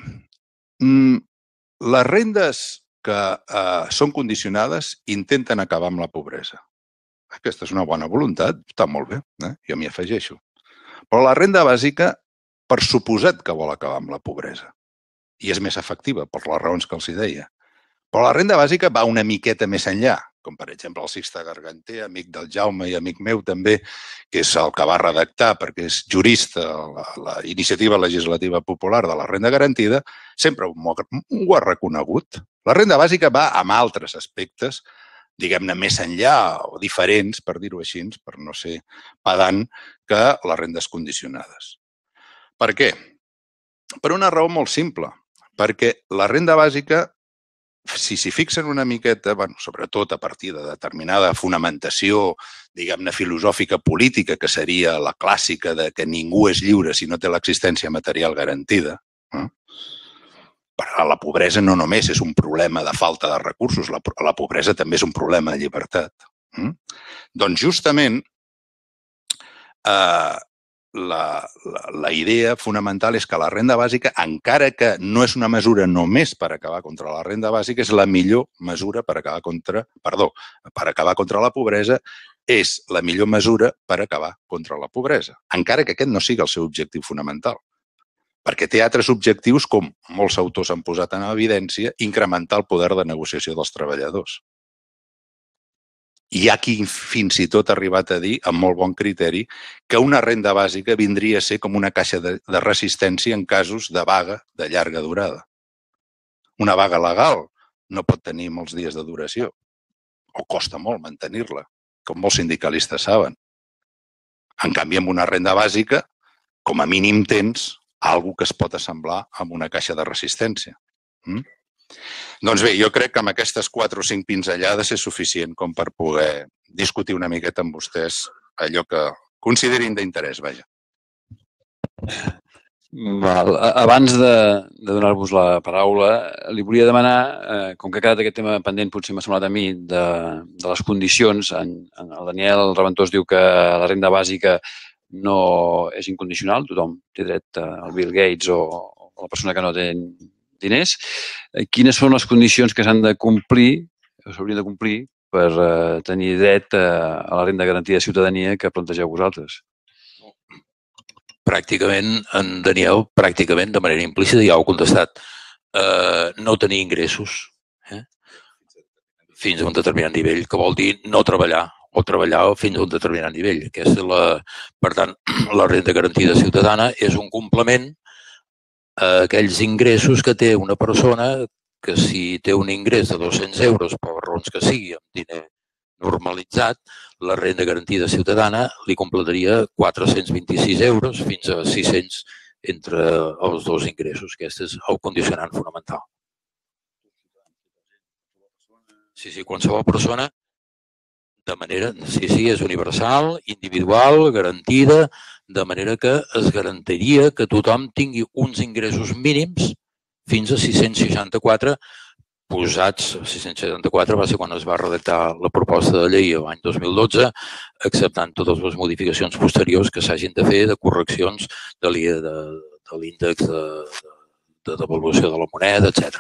les rendes que són condicionades intenten acabar amb la pobresa. Aquesta és una bona voluntat, està molt bé, jo m'hi afegeixo. Però la renda bàsica, per suposat que vol acabar amb la pobresa, i és més efectiva per les raons que els deia. Però la renda bàsica va una miqueta més enllà, com per exemple el Sixte Garganter, amic del Jaume i amic meu també, que és el que va redactar, perquè és jurista, la Iniciativa Legislativa Popular de la Renda Garantida, sempre ho ha reconegut. La renda bàsica va amb altres aspectes, diguem-ne, més enllà o diferents, per dir-ho així, per no ser pedant, que les rendes condicionades. Per què? Per una raó molt simple, perquè la renda bàsica, si s'hi fixen una miqueta, sobretot a partir de determinada fonamentació, diguem-ne, filosòfica política, que seria la clàssica de que ningú és lliure si no té l'existència material garantida, la pobresa no només és un problema de falta de recursos, la pobresa també és un problema de llibertat. Doncs justament la idea fonamental és que la renda bàsica, encara que no és una mesura només per acabar contra la renda bàsica, és la millor mesura per acabar contra la pobresa, és la millor mesura per acabar contra la pobresa, encara que aquest no sigui el seu objectiu fonamental. Perquè té altres objectius, com molts autors han posat en evidència, incrementar el poder de negociació dels treballadors. Hi ha qui fins i tot ha arribat a dir, amb molt bon criteri, que una renda bàsica vindria a ser com una caixa de resistència en casos de vaga de llarga durada. Una vaga legal no pot tenir molts dies de duració, o costa molt mantenir-la, com molts sindicalistes saben. En canvi, amb una renda bàsica, com a mínim tens alguna que es pot assemblar amb una caixa de resistència. Doncs bé, jo crec que amb aquestes 4 o 5 pinzellades és suficient com per poder discutir una miqueta amb vostès allò que considerin d'interès, vaja. Abans de donar-vos la paraula, li volia demanar, com que ha quedat aquest tema pendent, potser m'ha semblat a mi, de les condicions. El Daniel Reventós diu que la renda bàsica no és incondicional, tothom té dret al Bill Gates o la persona que no té diners. Quines són les condicions que s'han de complir, o s'haurien de complir, per tenir dret a la renda garantida de ciutadania que plantegeu vosaltres? Pràcticament, en Daniel, pràcticament, de manera implícita, ja ho ha contestat. No tenir ingressos fins a un determinat nivell, que vol dir no treballar, o treballar fins a un determinat nivell. Per tant, la renda garantida ciutadana és un complement a aquells ingressos que té una persona que si té un ingrés de 200 euros, per raons que sigui, amb diner normalitzat, la renda garantida ciutadana li completaria 426 euros fins a 600 entre els dos ingressos. Aquest és el condicionant fonamental. Sí, qualsevol persona, de manera, és universal, individual, garantida, de manera que es garantiria que tothom tingui uns ingressos mínims fins a 664 posats. 664 va ser quan es va redactar la proposta de llei l'any 2012, acceptant totes les modificacions posteriors que s'hagin de fer de correccions de l'índex de devaluació de la moneda, etc.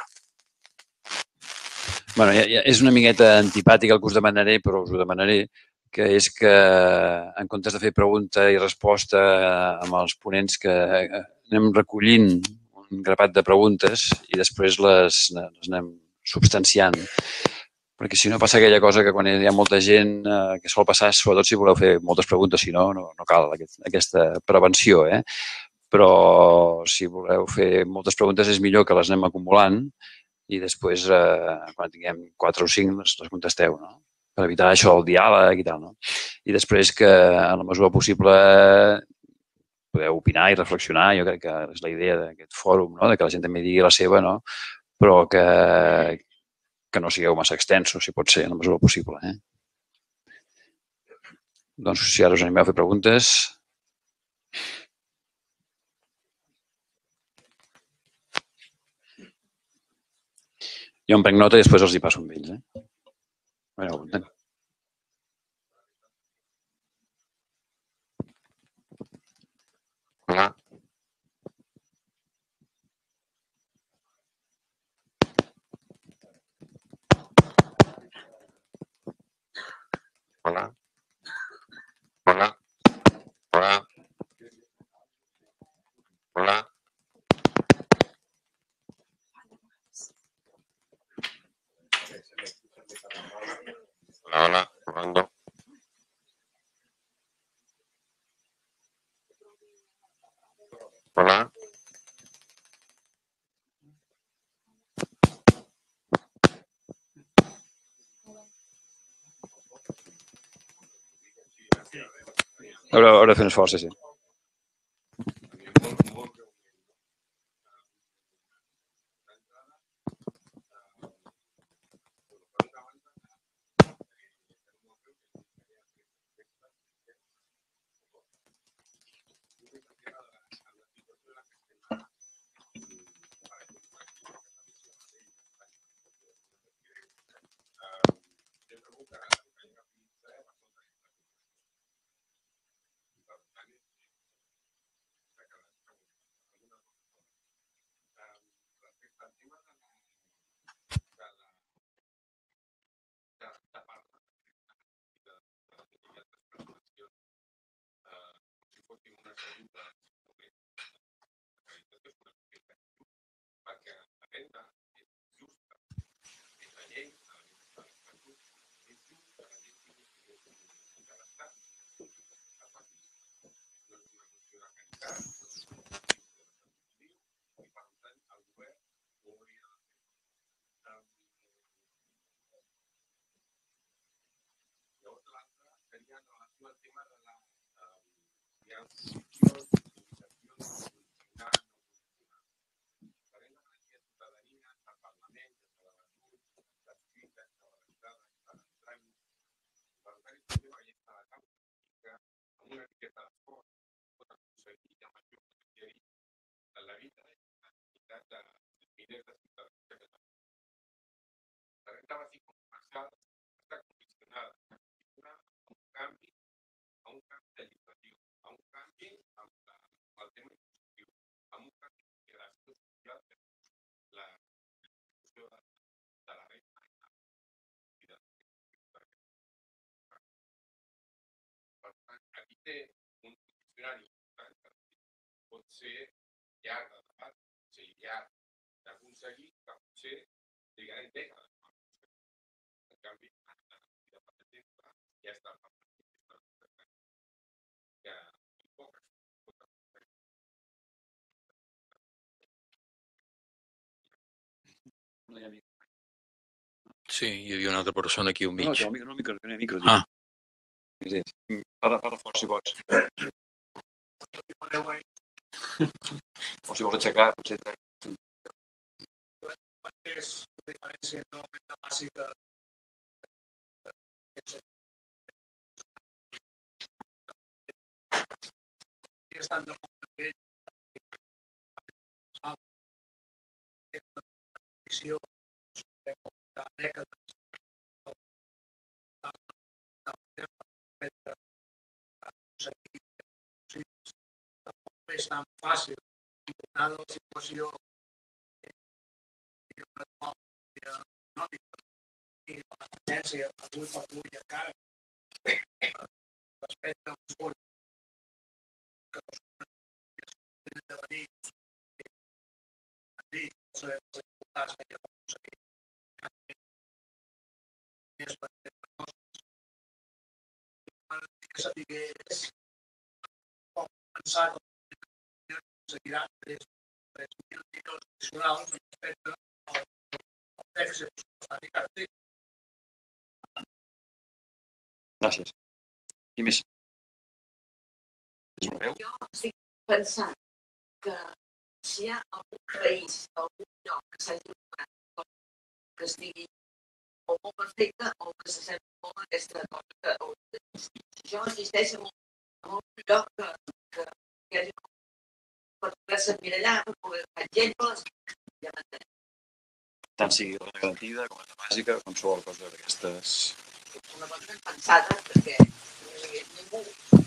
Bueno, és una miqueta antipàtic el que us demanaré, però us ho demanaré, que és que en comptes de fer pregunta i resposta amb els ponents, que anem recollint un grapat de preguntes i després les anem substanciant. Perquè si no passa aquella cosa que quan hi ha molta gent que sol passar, sobretot si voleu fer moltes preguntes, si no, no cal aquesta prevenció. Però si voleu fer moltes preguntes és millor que les anem acumulant i després, quan tinguem 4 o 5, les contesteu, no? per evitar això, el diàleg i tal, no? I després que, en la mesura possible, podeu opinar i reflexionar. Jo crec que és la idea d'aquest fòrum, no? De que la gent també digui la seva, no? Però que no sigueu massa extensos, si pot ser, en la mesura possible. Doncs, si ara us animeu a fer preguntes... Jo em prenc nota i després els hi passo amb ells. Hola. Hola. Hola. Hola. Hola. Hola, probando. Hola. Haurà de fer un esforç, sí. Sí, hi havia una altra persona aquí al mig. No, micro. Ah. Sí. Parla fort, si pots. O si vols aixecar, potser... És la diferència enorme bàsica i estan de molt bé aquesta visió de dècades és tan fàcil donar la situació econòmica i la tendència avui per avui encara respecte als fons que no són de venir a dir les dificultats que hi ha aconseguit més per coses que sapigués com pensar que aconseguiran 3.000 milions addicionals respecte al dèficit pressupostari que ara té. Gràcies. I més? Jo estic pensant que si hi ha algun país, algun lloc que s'hagi trobat que estigui o molt perfecte o que s'assembli molt a aquesta cosa que això existeix en un lloc que hi hagi per poder-se emmirallar, per poder fer exemples, ja m'entenem. Tant sigui la garantida com la bàsica, com qualsevol cosa d'aquestes. Una cosa ben pensada, perquè ningú...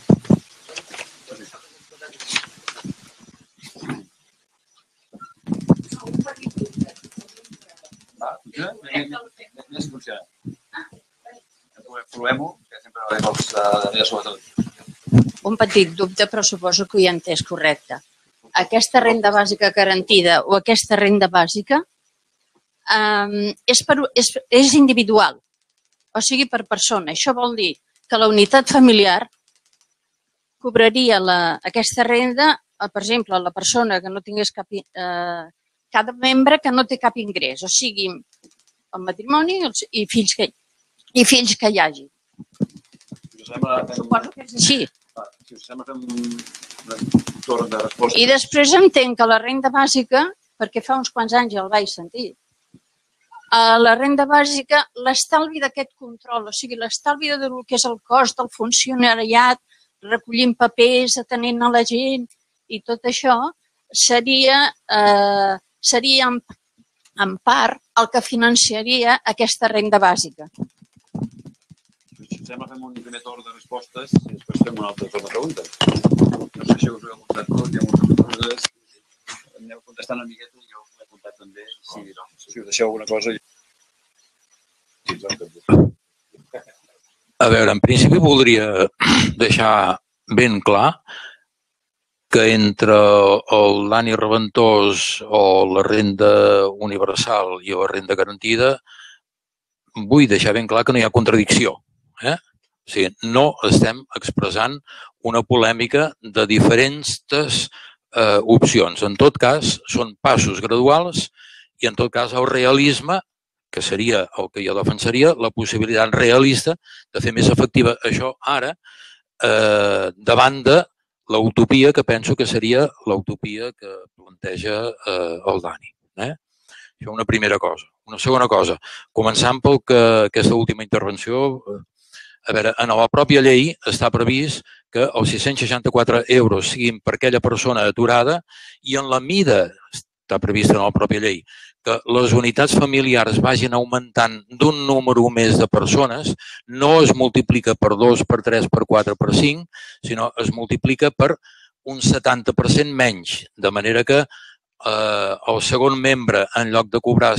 Més funciona. Provem-ho, que sempre veiem els darrere sobretot. Un petit dubte, però suposo que ho he entès correcte. Aquesta renda bàsica garantida o aquesta renda bàsica és individual, o sigui per persona. Això vol dir que la unitat familiar cobraria aquesta renda, per exemple, la persona que no tingués cada membre que no té cap ingrés, o sigui, el matrimoni i fills que hi hagi. Suposo que és així. Si us sembla, fem un torn de resposta. I després entenc que la renda bàsica, perquè fa uns quants anys el vaig sentir, la renda bàsica, l'estalvi d'aquest control, o sigui, l'estalvi del que és el cost del funcionariat, recollint papers, atenent a la gent i tot això, seria en part el que financiaria aquesta renda bàsica. Si us sembla, fem un primer torn de respostes i després fem un altre torn de preguntes. No sé si us ho he apuntat tot, hi ha moltes coses. Aneu contestant una miqueta i jo us ho he apuntat també. Si us deixeu alguna cosa... A veure, en principi voldria deixar ben clar que entre el Dani Reventós o la renda universal i la renda garantida vull deixar ben clar que no hi ha contradicció. O sigui, no estem expressant una polèmica de diferents opcions. En tot cas, són passos graduals i en tot cas el realisme, que seria el que jo defensaria, la possibilitat realista de fer més efectiva això ara davant de l'utopia que penso que seria l'utopia que planteja el Dani. Això una primera cosa. Una segona cosa, començant pel que aquesta última intervenció, a veure, en la pròpia llei està previst que els 664 euros siguin per aquella persona aturada i en la mida, està prevista en la pròpia llei, que les unitats familiars vagin augmentant d'un número més de persones, no es multiplica per 2, per 3, per 4, per 5, sinó es multiplica per un 70% menys, de manera que el segon membre, en lloc de cobrar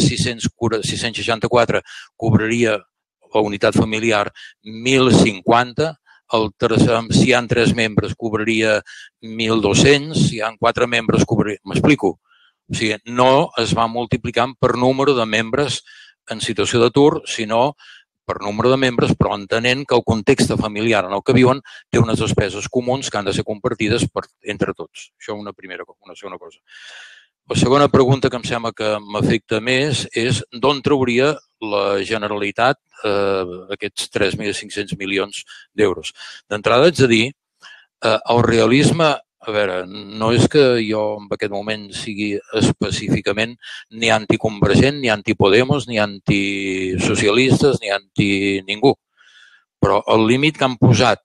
664, cobraria la unitat familiar 1.050, si hi ha 3 membres cobraria 1.200, si hi ha 4 membres cobraria... M'explico? O sigui, no es va multiplicant per número de membres en situació d'atur, sinó per número de membres, però entenent que el context familiar en el que viuen té unes despeses comuns que han de ser compartides entre tots. Això una segona cosa. La segona pregunta que em sembla que m'afecta més és d'on trauria la Generalitat aquests 3.500 milions d'euros. D'entrada, haig de dir, el realisme, a veure, no és que jo en aquest moment sigui específicament ni anticonvergent, ni antipodemos, ni antisocialistes, ni anti-ningú. Però el límit que han posat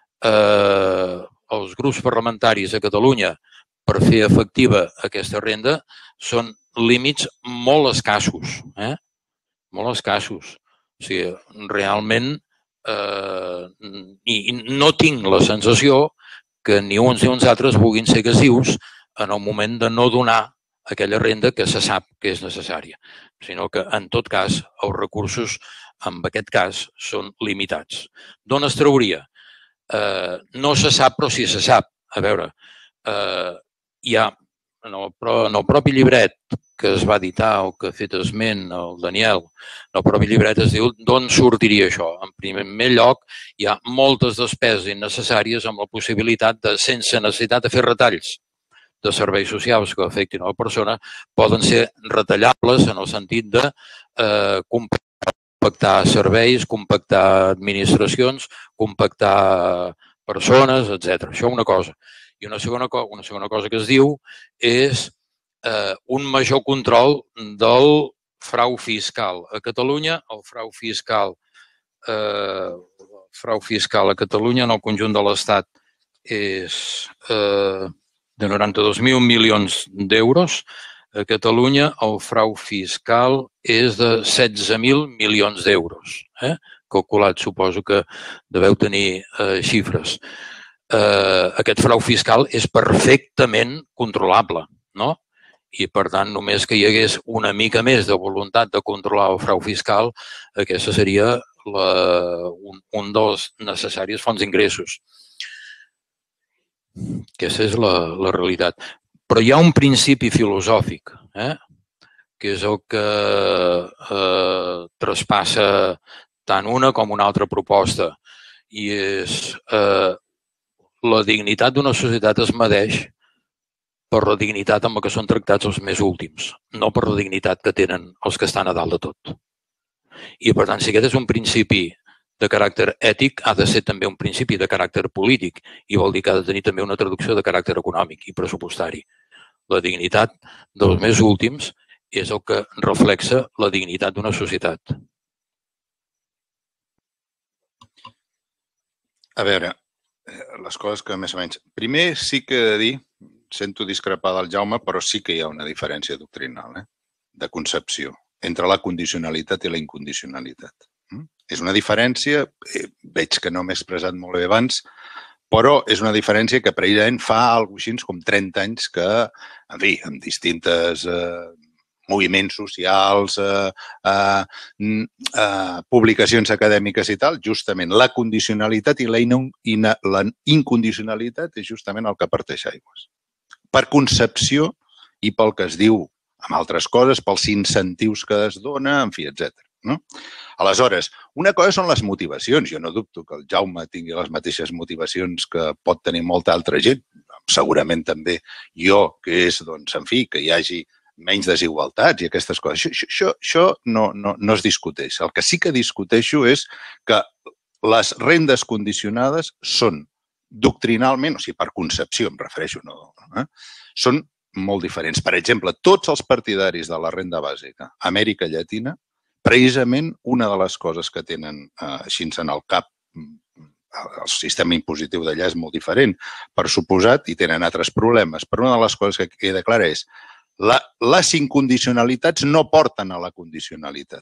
els grups parlamentaris a Catalunya per fer efectiva aquesta renda són límits molt escassos. Molt escassos. O sigui, realment no tinc la sensació que ni uns ni uns altres vulguin ser agressius en el moment de no donar aquella renda que se sap que és necessària, sinó que, en tot cas, els recursos, en aquest cas, són limitats. D'on es trauria? No se sap, però sí se sap. A veure, hi ha en el propi llibret que es va editar o que ha fet esment el Daniel, en el propi llibret es diu d'on sortiria això. En primer lloc, hi ha moltes despeses innecessàries amb la possibilitat de, sense necessitat de fer retalls de serveis socials que afectin a la persona, poden ser retallables en el sentit de comprar compactar serveis, compactar administracions, compactar persones, etc. Això una cosa. I una segona cosa que es diu és un major control del frau fiscal. A Catalunya, el frau fiscal a Catalunya en el conjunt de l'Estat és de 92.000 milions d'euros. A Catalunya el frau fiscal és de 16.000 milions d'euros. Calculat, suposo que deveu tenir xifres. Aquest frau fiscal és perfectament controlable, no? I, per tant, només que hi hagués una mica més de voluntat de controlar el frau fiscal, aquesta seria un dels necessaris fonts d'ingressos. Aquesta és la realitat. Però hi ha un principi filosòfic, que és el que traspassa tant una com una altra proposta, i és la dignitat d'una societat es medeix per la dignitat amb la que són tractats els més últims, no per la dignitat que tenen els que estan a dalt de tot. I, per tant, si aquest és un principi de caràcter ètic, ha de ser també un principi de caràcter polític i vol dir que ha de tenir també una traducció de caràcter econòmic i pressupostari. La dignitat dels més últims és el que reflexa la dignitat d'una societat. A veure, les coses que més o menys... Primer sí que he de dir, sento discrepar del Jaume, però sí que hi ha una diferència doctrinal, de concepció, entre la condicionalitat i la incondicionalitat. És una diferència, veig que no m'he expressat molt bé abans, però és una diferència que precisament fa alguna cosa així com 30 anys que, en fi, amb distintes moviments socials, publicacions acadèmiques i tal, justament la condicionalitat i la incondicionalitat és justament el que parteix aigües. Per concepció i pel que es diu amb altres coses, pels incentius que es dona, en fi, etc. Aleshores, una cosa són les motivacions. Jo no dubto que el Jaume tingui les mateixes motivacions que pot tenir molta altra gent. Segurament també jo, que és, doncs, en fi, que hi hagi menys desigualtats i aquestes coses. Això no es discuteix. El que sí que discuteixo és que les rendes condicionades són doctrinalment, o sigui, per concepció em refereixo, són molt diferents. Per exemple, tots els partidaris de la renda bàsica a Amèrica Llatina, precisament una de les coses que tenen així en el cap, el sistema impositiu d'allà és molt diferent, per suposat, i tenen altres problemes, però una de les coses que queda clara és les incondicionalitats no porten a la condicionalitat.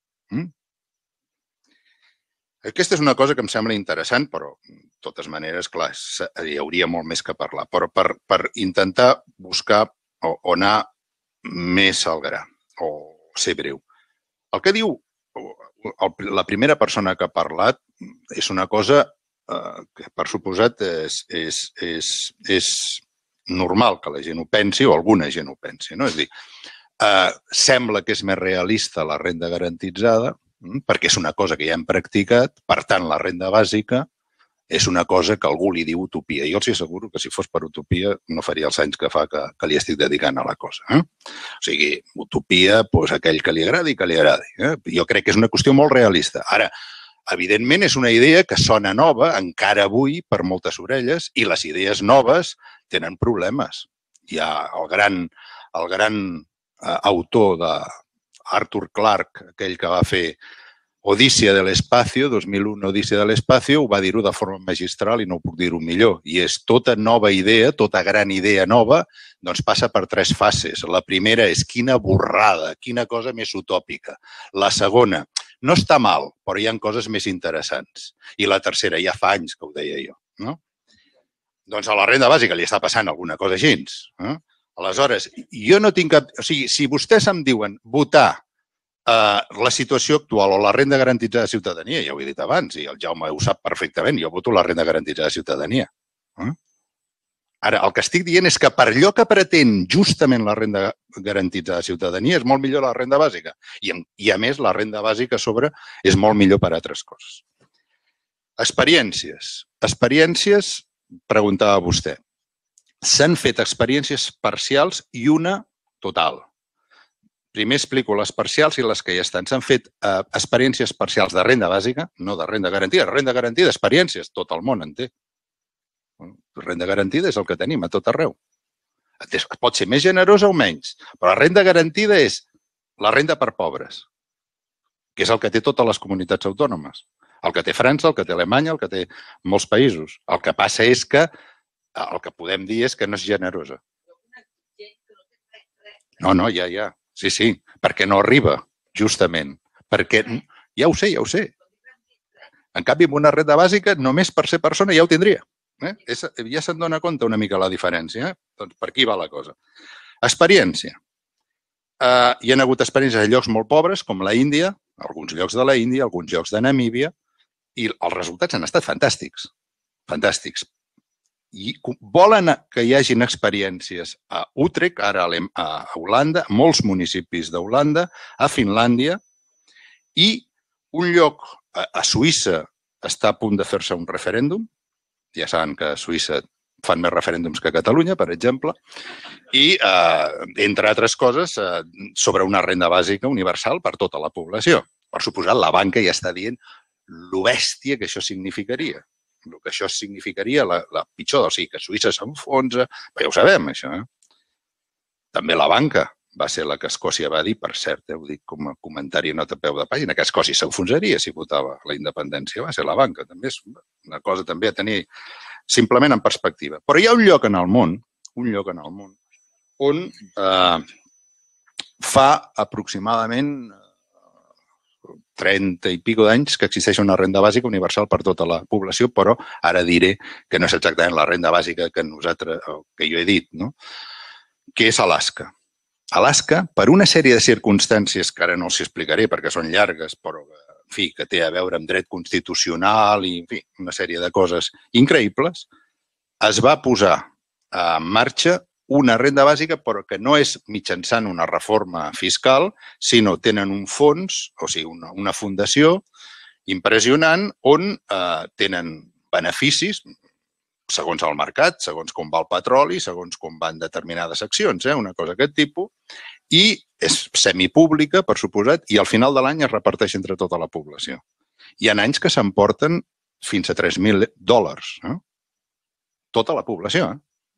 Aquesta és una cosa que em sembla interessant, però, de totes maneres, clar, hi hauria molt més que parlar. Però per intentar buscar o anar més al gra, o ser breu. El que diu la primera persona que ha parlat és una cosa que, per suposat, és normal que la gent ho pensi o alguna gent ho pensi. És a dir, sembla que és més realista la renda garantitzada perquè és una cosa que ja hem practicat, per tant, la renda bàsica és una cosa que algú li diu utopia. Jo els asseguro que si fos per utopia no faria els anys que fa que li estic dedicant a la cosa. O sigui, utopia, doncs aquell que li agradi i que li agradi. Jo crec que és una qüestió molt realista. Ara, evidentment, és una idea que sona nova encara avui per moltes orelles i les idees noves tenen problemes. Hi ha el gran autor d'Arthur Clarke, aquell que va fer Odísia de l'Espacio, 2001 Odísia de l'Espacio, ho va dir-ho de forma magistral i no ho puc dir-ho millor. I és tota nova idea, tota gran idea nova, doncs passa per 3 fases. La primera és quina borrada, quina cosa més utòpica. La segona, no està mal, però hi ha coses més interessants. I la tercera, ja fa anys que ho deia jo. Doncs a la renda bàsica li està passant alguna cosa així. Aleshores, jo no tinc cap... O sigui, si vostès em diuen votar la situació actual o la renda garantitzada de ciutadania, ja ho he dit abans, i el Jaume ho sap perfectament, jo voto la renda garantitzada de ciutadania. Ara, el que estic dient és que per allò que pretén justament la renda garantitzada de ciutadania és molt millor la renda bàsica. I a més, la renda bàsica a sobre és molt millor per altres coses. Experiències. Experiències, preguntava vostè. S'han fet experiències parcials i una total. Primer explico les parcials i les que ja estan. S'han fet experiències parcials de renda bàsica, no de renda garantida. Renda garantida, experiències, tot el món en té. Renda garantida és el que tenim a tot arreu. Pot ser més generosa o menys, però la renda garantida és la renda per pobres, que és el que té totes les comunitats autònomes. El que té França, el que té Alemanya, el que té molts països. El que passa és que el que podem dir és que no és generosa. No, ja. Sí, perquè no arriba, justament. Perquè, ja ho sé. En canvi, amb una renda bàsica, només per ser persona ja ho tindria. Ja se'n dona compte una mica la diferència. Doncs per aquí va la cosa. Experiència. Hi ha hagut experiències a llocs molt pobres, com la Índia, alguns llocs de la Índia, alguns llocs de Namíbia, i els resultats han estat fantàstics. Fantàstics. I volen que hi hagin experiències a Utrecht, ara a Holanda, molts municipis d'Holanda, a Finlàndia, i un lloc a Suïssa està a punt de fer-se un referèndum. Ja saben que a Suïssa fan més referèndums que a Catalunya, per exemple, i, entre altres coses, sobre una renda bàsica universal per tota la població. Per suposat, la banca ja està dient lo bèstia que això significaria. El que això significaria la pitjor, o sigui, que Suïssa s'enfonsa, però ja ho sabem, això. També la banca va ser la que Escòcia va dir, per cert, ho dic com a comentari nota a peu de pàgina, que Escòcia s'enfonsaria si votava la independència. Va ser la banca, també és una cosa també a tenir simplement en perspectiva. Però hi ha un lloc en el món, on fa aproximadament 30 i pico d'anys que existeix una renda bàsica universal per tota la població, però ara diré que no és exactament la renda bàsica que jo he dit, no? Que és Alaska. Alaska, per una sèrie de circumstàncies que ara no els explicaré perquè són llargues, però en fi, que té a veure amb dret constitucional i, en fi, una sèrie de coses increïbles, es va posar en marxa una renda bàsica, però que no és mitjançant una reforma fiscal, sinó tenen un fons, o sigui, una fundació impressionant on tenen beneficis segons el mercat, segons com va el petroli, segons com van determinades accions, una cosa d'aquest tipus, i és semipública, per suposat, i al final de l'any es reparteix entre tota la població. Hi ha anys que s'emporten fins a $3.000. Tota la població,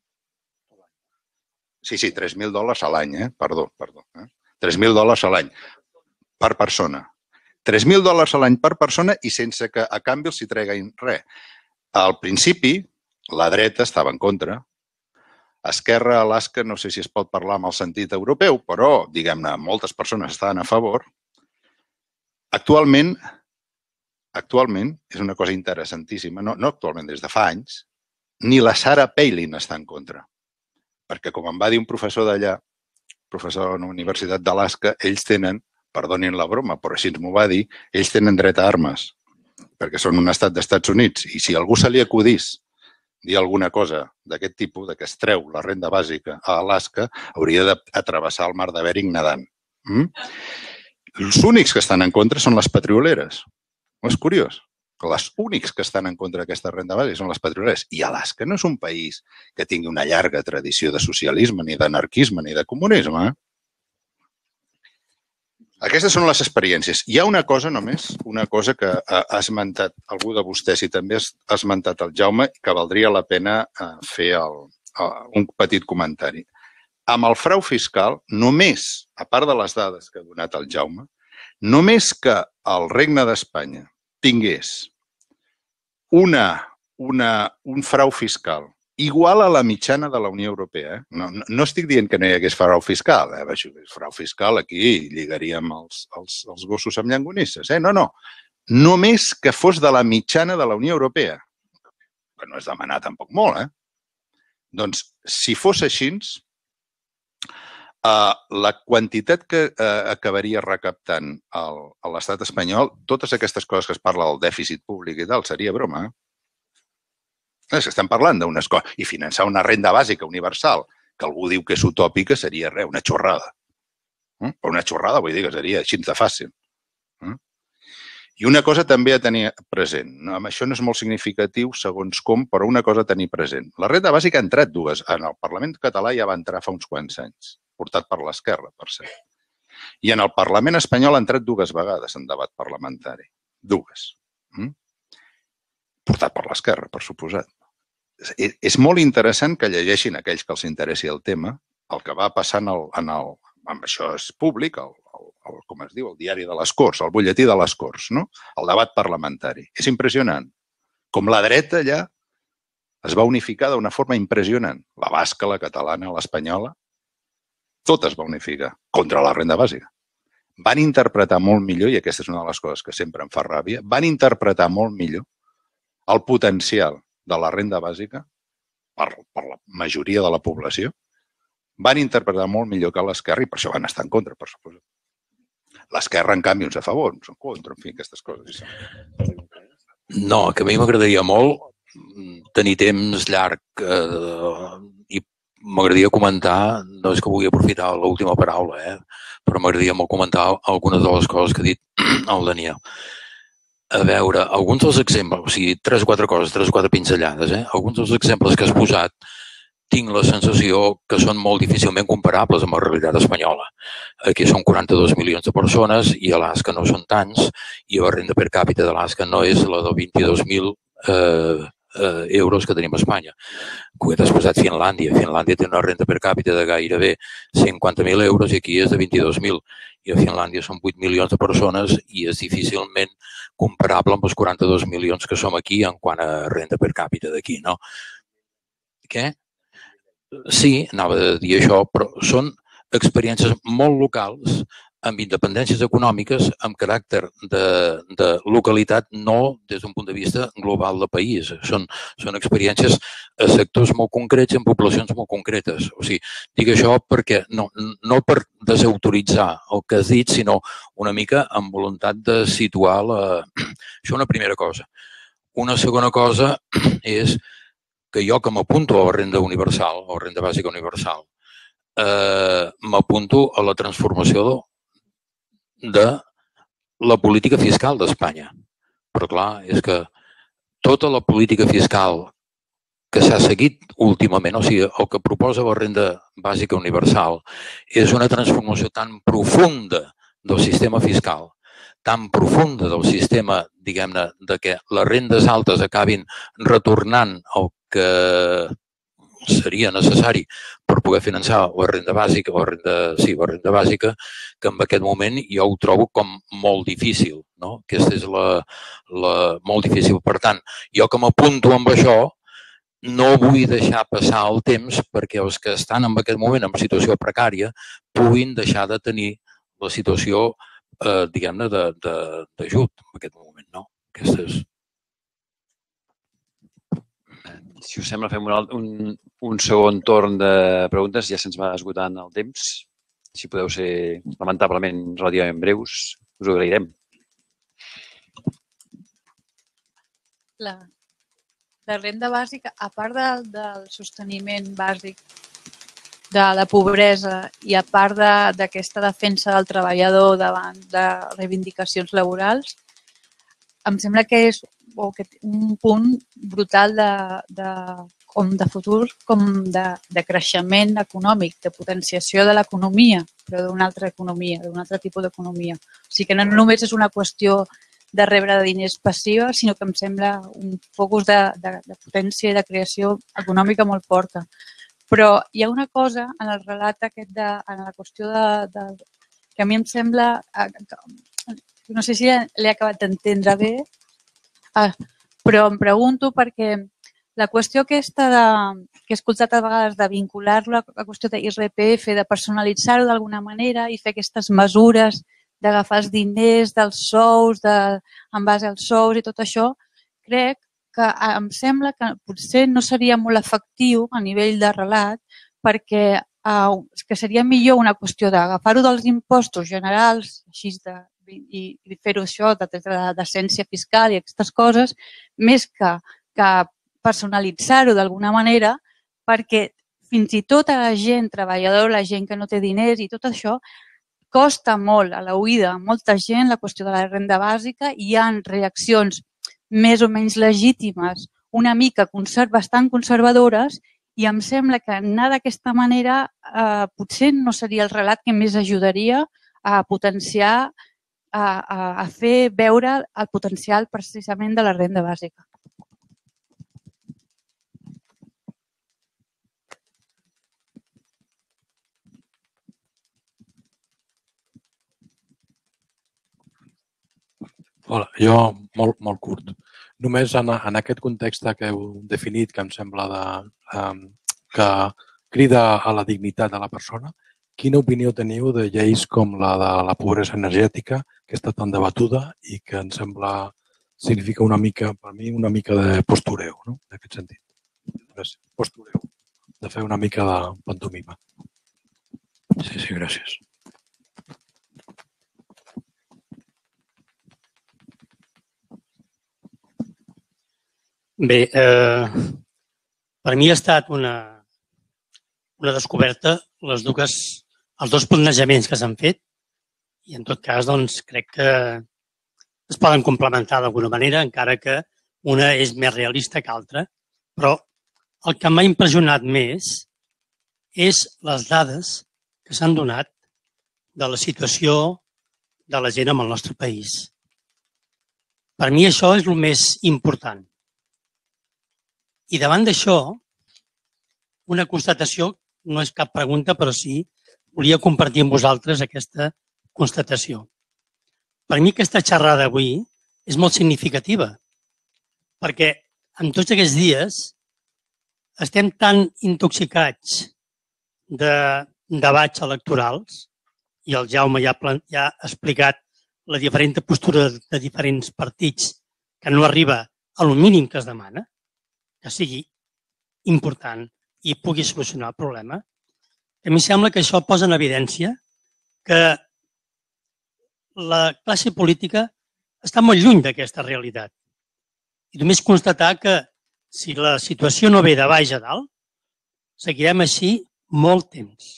Sí, $3.000 a l'any, perdó. $3.000 a l'any per persona. $3.000 a l'any per persona i sense que a canvi els hi treguin res. Al principi, la dreta estava en contra. Esquerra, Alaska, no sé si es pot parlar amb el sentit europeu, però, diguem-ne, moltes persones estaven a favor. Actualment, és una cosa interessantíssima, no actualment, des de fa anys, ni la Sarah Palin està en contra. Perquè, com em va dir un professor d'allà, professor de la Universitat d'Alaska, ells tenen, perdonin la broma, però així m'ho va dir, ells tenen dret a armes, perquè són un estat d'Estats Units. I si algú se li acudís dir alguna cosa d'aquest tipus, que es treu la renda bàsica a Alaska, hauria d'atravessar el mar de Bering nedant. Els únics que estan en contra són les petrolieres. És curiós. Els únics que estan en contra d'aquesta renda bàsica són les petrolieres. I Alaska no és un país que tingui una llarga tradició de socialisme, ni d'anarquisme, ni de comunisme. Aquestes són les experiències. Hi ha una cosa només, una cosa que ha esmentat algú de vostès i també ha esmentat el Jaume, que valdria la pena fer un petit comentari. Amb el frau fiscal, només, a part de les dades que ha donat el Jaume, només que el Regne d'Espanya tingués un frau fiscal igual a la mitjana de la Unió Europea. No estic dient que no hi hagués frau fiscal. Frau fiscal aquí lligaríem els gossos amb llangonisses. No. Només que fos de la mitjana de la Unió Europea. Que no és demanar tampoc molt, Doncs, si fos així, la quantitat que acabaria recaptant a l'estat espanyol, totes aquestes coses que es parla del dèficit públic i tal, seria broma. És que estem parlant d'unes coses. I finançar una renda bàsica universal, que algú diu que és utòpica, seria una xorrada. Però una xorrada vull dir que seria així de fàcil. I una cosa també a tenir present. Això no és molt significatiu segons com, però una cosa a tenir present. La renda bàsica ha entrat dues. En el Parlament català ja va entrar fa uns quants anys, portat per l'esquerra, per cert. I en el Parlament espanyol ha entrat 2 vegades en debat parlamentari. 2. Portat per l'esquerra, per suposat. És molt interessant que llegeixin aquells que els interessi el tema, el que va passant amb això és públic, com es diu, el diari de les Corts, el butlletí de les Corts, no? El debat parlamentari. És impressionant. Com la dreta allà es va unificar d'una forma impressionant. La basca, la catalana, l'espanyola, tot es va unificar contra la renda bàsica. Van interpretar molt millor, i aquesta és una de les coses que sempre em fa ràbia, van interpretar molt millor el potencial de la renda bàsica per la majoria de la població, van interpretar molt millor que l'esquerra i per això van estar en contra, per suposat. L'esquerra, en canvi, uns a favor, uns en contra, en fi, aquestes coses. No, que a mi m'agradaria molt tenir temps llarg i m'agradaria comentar, no és que vulgui aprofitar l'última paraula, però m'agradaria molt comentar algunes de les coses que ha dit el Daniel. A veure, alguns dels exemples, o sigui, 3 o 4 coses, 3 o 4 pinzellades, alguns dels exemples que has posat tinc la sensació que són molt difícilment comparables amb la realitat espanyola. Aquí són 42 milions de persones i a Alaska no són tants i la renda per càpita d'Alaska no és la de 22.000 euros que tenim a Espanya. Ho he desposat Finlàndia. Finlàndia té una renda per càpita de gairebé 50.000 euros i aquí és de 22.000. I a Finlàndia són 8 milions de persones i és difícilment comparable amb els 42 milions que som aquí en quant a renda per càpita d'aquí, no? Què? Sí, anava a dir això, però són experiències molt locals, amb independències econòmiques, amb caràcter de localitat, no des d'un punt de vista global de país. Són experiències a sectors molt concrets, en poblacions molt concretes. O sigui, dic això perquè no per desautoritzar el que has dit, sinó una mica amb voluntat de situar això una primera cosa. Una segona cosa és que jo que m'apunto a la renda universal, o renda bàsica universal, m'apunto a la transformació de la política fiscal d'Espanya. Però clar, és que tota la política fiscal que s'ha seguit últimament, o sigui, el que proposa la renda bàsica universal és una transformació tan profunda del sistema fiscal, tan profunda del sistema, diguem-ne, de que les rendes altes acabin retornant el que seria necessari per poder finançar la renda bàsica, la renda bàsica, que en aquest moment jo ho trobo com molt difícil, no? Aquesta és molt difícil. Per tant, jo que m'apunto amb això, no vull deixar passar el temps perquè els que estan en aquest moment en situació precària puguin deixar de tenir la situació, diguem-ne, d'ajut en aquest moment, no? Aquesta és... Si us sembla, fem un segon torn de preguntes. Ja se'ns va esgotant el temps. Si podeu ser, lamentablement, relativament breus, us ho agrairem. La renda bàsica, a part del sosteniment bàsic de la pobresa i a part d'aquesta defensa del treballador davant de reivindicacions laborals, em sembla que és un punt brutal de futur, com de creixement econòmic, de potenciació de l'economia, però d'una altra economia, d'un altre tipus d'economia. O sigui que no només és una qüestió de rebre diners passiva, sinó que em sembla un focus de potència i de creació econòmica molt forta. Però hi ha una cosa en el relat aquest, en la qüestió que a mi em sembla, no sé si l'he acabat d'entendre bé, però em pregunto perquè la qüestió aquesta que he escoltat a vegades de vincular-lo a la qüestió d'IRPF, de personalitzar-ho d'alguna manera i fer aquestes mesures d'agafar els diners dels sous, en base als sous i tot això, crec que em sembla que potser no seria molt efectiu a nivell de relat perquè que seria millor una qüestió d'agafar-ho dels impostos generals així i fer-ho això de decència fiscal i aquestes coses, més que personalitzar-ho d'alguna manera, perquè fins i tot a la gent treballadora, la gent que no té diners i tot això, costa molt a l'oïda, molta gent, la qüestió de la renda bàsica, i hi ha reaccions més o menys legítimes, una mica bastant conservadores, i em sembla que anar d'aquesta manera potser no seria el relat que més ajudaria a potenciar, a fer veure el potencial precisament de la renda bàsica. Hola, jo molt curt. Només en aquest context que heu definit, que em sembla que crida a la dignitat de la persona, quina opinió teniu de lleis com la de la pobresa energètica, que està tan debatuda i que em sembla significa una mica, per mi, una mica de postureo, no? En aquest sentit. Postureo, de fer una mica de pantomima. Sí, gràcies. Bé, per mi ha estat una descoberta els dos planejaments que s'han fet i en tot cas doncs, crec que es poden complementar d'alguna manera, encara que una és més realista que altra, però el que m'ha impressionat més és les dades que s'han donat de la situació de la gent en el nostre país. Per mi això és el més important. I davant d'això, una constatació, no és cap pregunta, però sí, volia compartir amb vosaltres aquesta constatació. Per mi aquesta xerrada avui és molt significativa, perquè en tots aquests dies estem tan intoxicats de debats electorals, i el Jaume ja ha explicat la diferent postura de diferents partits que no arriba al mínim que es demana, que sigui important i pugui solucionar el problema. A mi sembla que això posa en evidència que la classe política està molt lluny d'aquesta realitat. I només constatar que si la situació no ve de baix a dalt, seguirem així molt temps.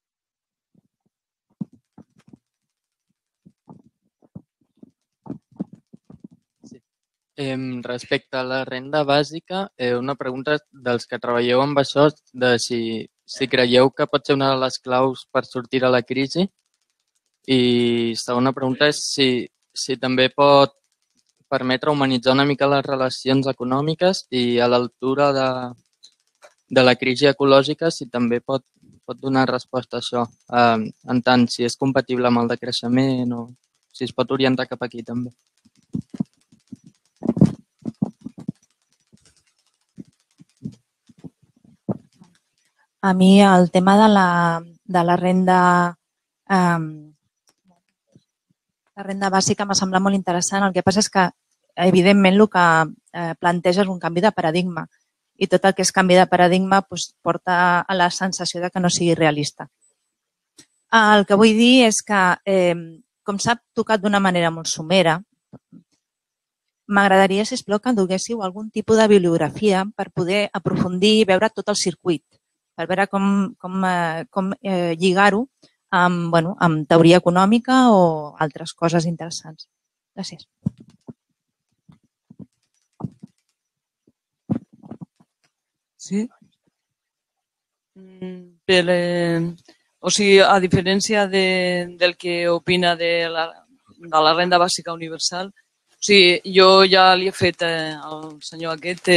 Respecte a la renda bàsica, una pregunta dels que treballeu amb això, de si creieu que pot ser una de les claus per sortir a la crisi. I segona pregunta és si també pot permetre humanitzar una mica les relacions econòmiques i a l'altura de la crisi ecològica, si també pot donar resposta a això, en tant si és compatible amb el decreixement o si es pot orientar cap aquí també. A mi el tema de la renda bàsica m'ha semblat molt interessant. El que passa és que, evidentment, el que planteja és un canvi de paradigma i tot el que és canvi de paradigma porta a la sensació de que no sigui realista. El que vull dir és que, com s'ha tocat d'una manera molt somera, m'agradaria, sisplau, que duguéssiu algun tipus de bibliografia per poder aprofundir i veure tot el circuit, per veure com lligar-ho amb teoria econòmica o altres coses interessants. Gràcies. Sí? O sigui, a diferència del que opina de la renda bàsica universal, o sigui, jo ja li he fet al senyor aquest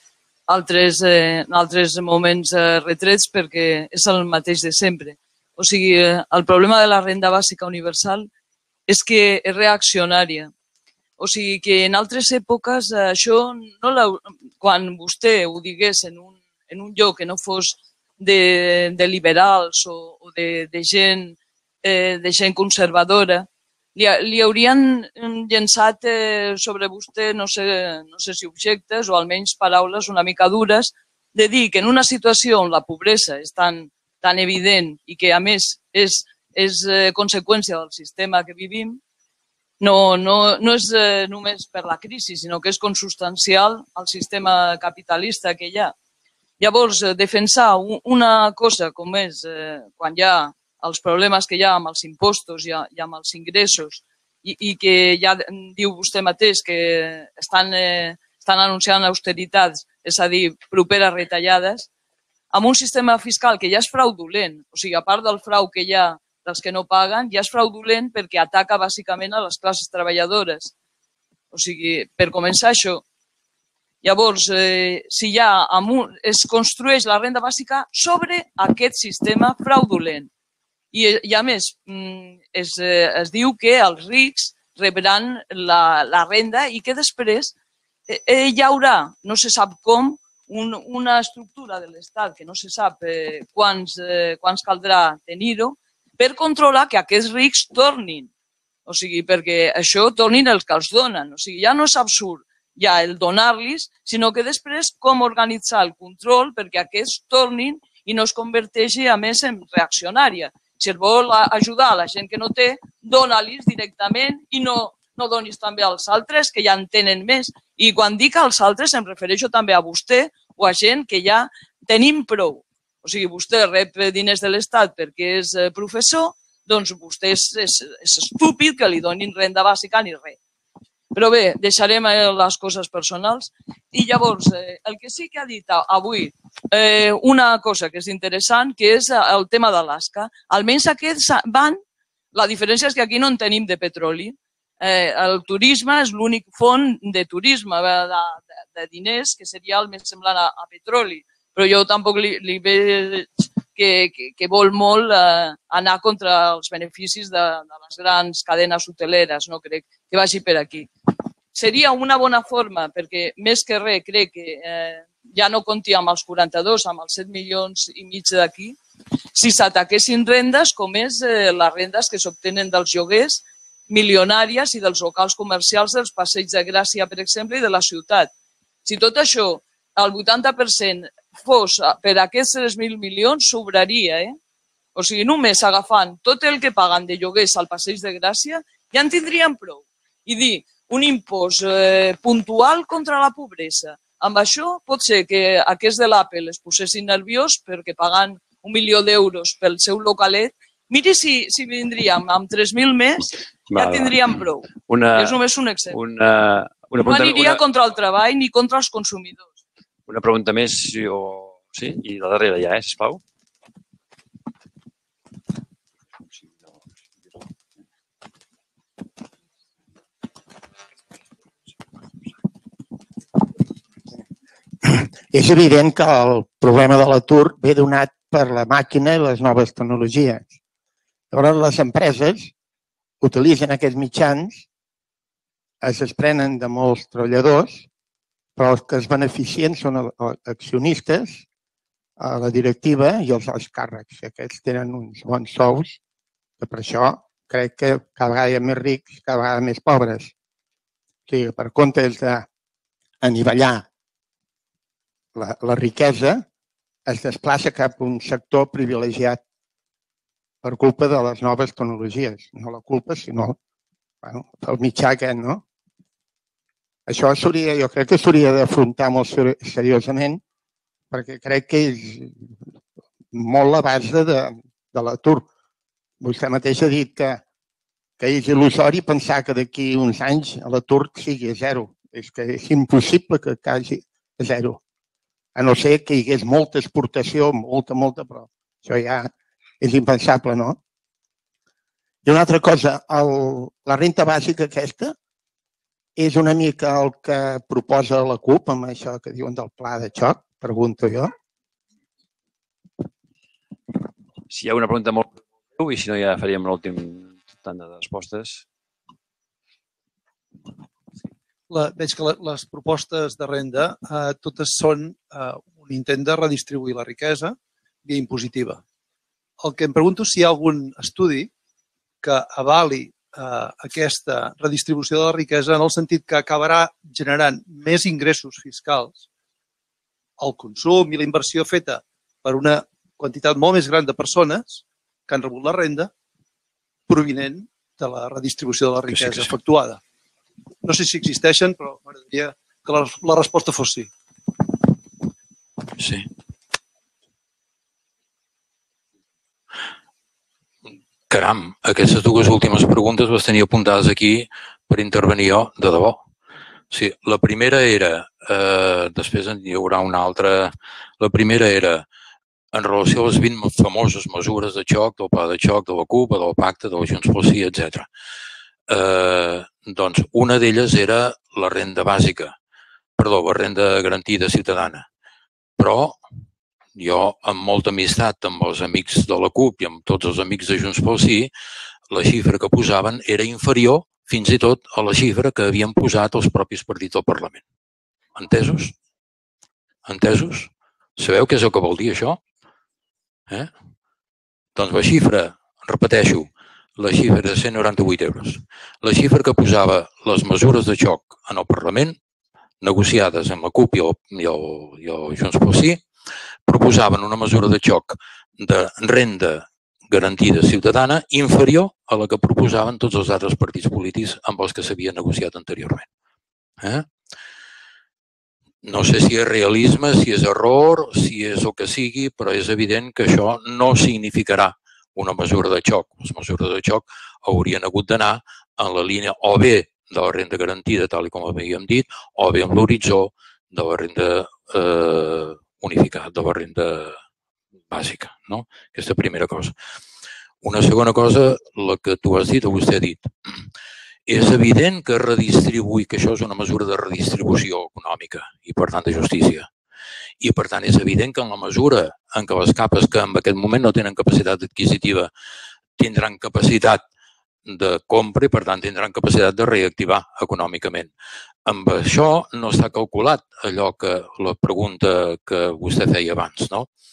altres moments retrets perquè és el mateix de sempre. O sigui, el problema de la renda bàsica universal és que és reaccionària. O sigui, que en altres èpoques això, quan vostè ho digués en un lloc que no fos de liberals o de gent conservadora, li haurien llençat sobre vostè, no sé si objectes o almenys paraules una mica dures, de dir que en una situació on la pobresa és tan evident i que a més és conseqüència del sistema que vivim, no és només per la crisi, sinó que és consubstancial al sistema capitalista que hi ha. Llavors, defensar una cosa com és quan hi ha els problemes que hi ha amb els impostos i amb els ingressos i que ja diu vostè mateix que estan anunciant austeritats, és a dir, properes retallades, amb un sistema fiscal que ja és fraudulent, o sigui, a part del frau que hi ha dels que no paguen, ja és fraudulent perquè ataca bàsicament a les classes treballadores. O sigui, per començar això. Llavors, si ja es construeix la renda bàsica sobre aquest sistema fraudulent. I a més, es diu que els rics rebran la renda i que després hi haurà, no se sap com, una estructura de l'Estat que no se sap quants caldrà tenir-ho per controlar que aquests rics tornin. O sigui, perquè això tornin els que els donen. O sigui, ja no és absurd ja el donar-los, sinó que després com organitzar el control perquè aquests tornin i no es converteixi a més en reaccionària. Si es vol ajudar a la gent que no té, dona-los directament i no donis també als altres que ja en tenen més. I quan dic als altres em refereixo també a vostè o a gent que ja tenim prou. O sigui, vostè rep diners de l'Estat perquè és professor, doncs vostè és estúpid que li donin renda bàsica ni res. Però bé, deixarem les coses personals. I llavors, el que sí que ha dit avui, una cosa que és interessant, que és el tema d'Alaska. Almenys aquests van, la diferència és que aquí no en tenim de petroli. El turisme és l'únic font de turisme, de diners, que seria el més semblant a petroli. Però jo tampoc li veig que vol molt anar contra els beneficis de les grans cadenes hoteleres, no crec que vagi per aquí. Seria una bona forma, perquè més que res crec que ja no compti amb els 42, amb els 7 milions i mig d'aquí, si s'ataquessin rendes com és les rendes que s'obtenen dels lloguers milionàries i dels locals comercials dels Passeig de Gràcia, per exemple, i de la ciutat. Si tot això, el 80% fos per aquests 3.000 milions, sobraria. O sigui, només agafant tot el que paguen de lloguers al Passeig de Gràcia, ja en tindrien prou. I dir, un impost puntual contra la pobresa. Amb això pot ser que aquests de l'Apple es posessin nerviós perquè pagant 1 milió d'euros pel seu localet. Miri si vindríem amb 3.000 més, ja tindríem prou. És només un exemple. No aniria contra el treball ni contra els consumidors. Una pregunta més, sí? I la darrera ja, sisplau. És evident que el problema de l'atur ve donat per la màquina i les noves tecnologies. Llavors, les empreses utilitzen aquests mitjans, es desprenen de molts treballadors, però els que es beneficien són els accionistes, la directiva i els alts càrrecs. Aquests tenen uns bons sous, que per això crec que cada vegada hi ha més rics, cada vegada més pobres. O sigui, per comptes d'anivellar la riquesa, es desplaça cap a un sector privilegiat per culpa de les noves tecnologies. No la culpa, sinó el mitjà aquest, no? Això jo crec que s'hauria d'afrontar molt seriosament perquè crec que és molt la base de l'atur. Vostè mateix ha dit que és il·lusori pensar que d'aquí uns anys l'atur sigui a zero. És que és impossible que caigui a zero. A no ser que hi hagués molta exportació, molta, però això ja és impensable, no? I una altra cosa, la renta bàsica aquesta és una mica el que proposa la CUP amb això que diuen del pla de xoc, pregunto jo. Si hi ha una pregunta molt breu i si no ja faríem l'últim tant de respostes. Veig que les propostes de renda totes són un intent de redistribuir la riquesa via impositiva. El que em pregunto és si hi ha algun estudi que avali aquesta redistribució de la riquesa en el sentit que acabarà generant més ingressos fiscals al consum i la inversió feta per una quantitat molt més gran de persones que han rebut la renda provinent de la redistribució de la riquesa efectuada. No sé si existeixen, però m'agradaria que la resposta fos sí. Sí. Caram, aquestes dues últimes preguntes les tenia apuntades aquí per intervenir jo, de debò. Sí, la primera era, després hi haurà una altra, la primera era en relació a les 20 famoses mesures de xoc, del pla de xoc, de la CUP, del pacte, de Junts pel Sí, etc. Doncs una d'elles era la renda bàsica, la renda garantida ciutadana. Però jo, amb molta amistat amb els amics de la CUP i amb tots els amics de Junts pel Sí, la xifra que posaven era inferior fins i tot a la xifra que havien posat els propis partits del Parlament. Entesos? Entesos? Sabeu què és el que vol dir això? Doncs la xifra, repeteixo, la xifra de 198 euros. La xifra que posava les mesures de xoc en el Parlament, negociades amb la CUP i el Junts pel Sí, proposaven una mesura de xoc de renda garantida ciutadana inferior a la que proposaven tots els altres partits polítics amb els que s'havia negociat anteriorment. No sé si és realisme, si és error, si és el que sigui, però és evident que això no significarà una mesura de xoc. Les mesures de xoc haurien hagut d'anar en la línia o bé de la renda garantida, tal com havíem dit, o bé amb l'horitzó de la renda unificada, de la renda bàsica. Aquesta primera cosa. Una segona cosa, la que tu has dit o vostè ha dit. És evident que redistribuir, que això és una mesura de redistribució econòmica i, per tant, de justícia. I, per tant, és evident que en la mesura en què les capes que en aquest moment no tenen capacitat adquisitiva tindran capacitat de compra i, per tant, tindran capacitat de reactivar econòmicament. Amb això no està calculat allò que la pregunta que vostè feia abans.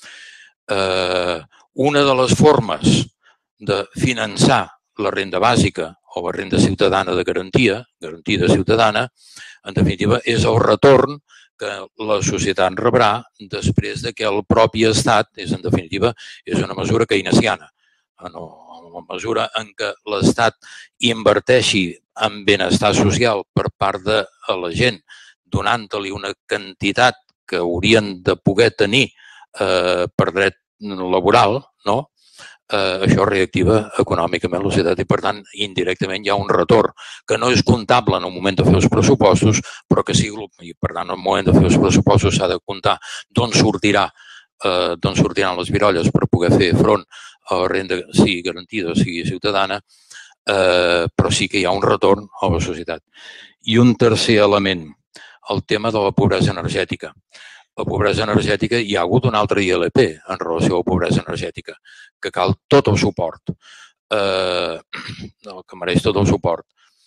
Una de les formes de finançar la renda bàsica o la renda ciutadana de garantida ciutadana, en definitiva, és el retorn que la societat rebrà després que el propi Estat, en definitiva, és una mesura keynesiana. En la mesura en què l'Estat inverteixi en benestar social per part de la gent, donant-li una quantitat que haurien de poder tenir per dret laboral, això reactiva econòmicament la societat i, per tant, indirectament hi ha un retorn que no és comptable en el moment de fer els pressupostos, però que sí, i per tant, en el moment de fer els pressupostos s'ha de comptar d'on sortiran les virolles per poder fer front a la renda, sigui garantida o sigui ciutadana, però sí que hi ha un retorn a la societat. I un tercer element, el tema de la pobresa energètica. La pobresa energètica, hi ha hagut un altre ILP en relació a la pobresa energètica, que cal tot el suport, que mereix tot el suport.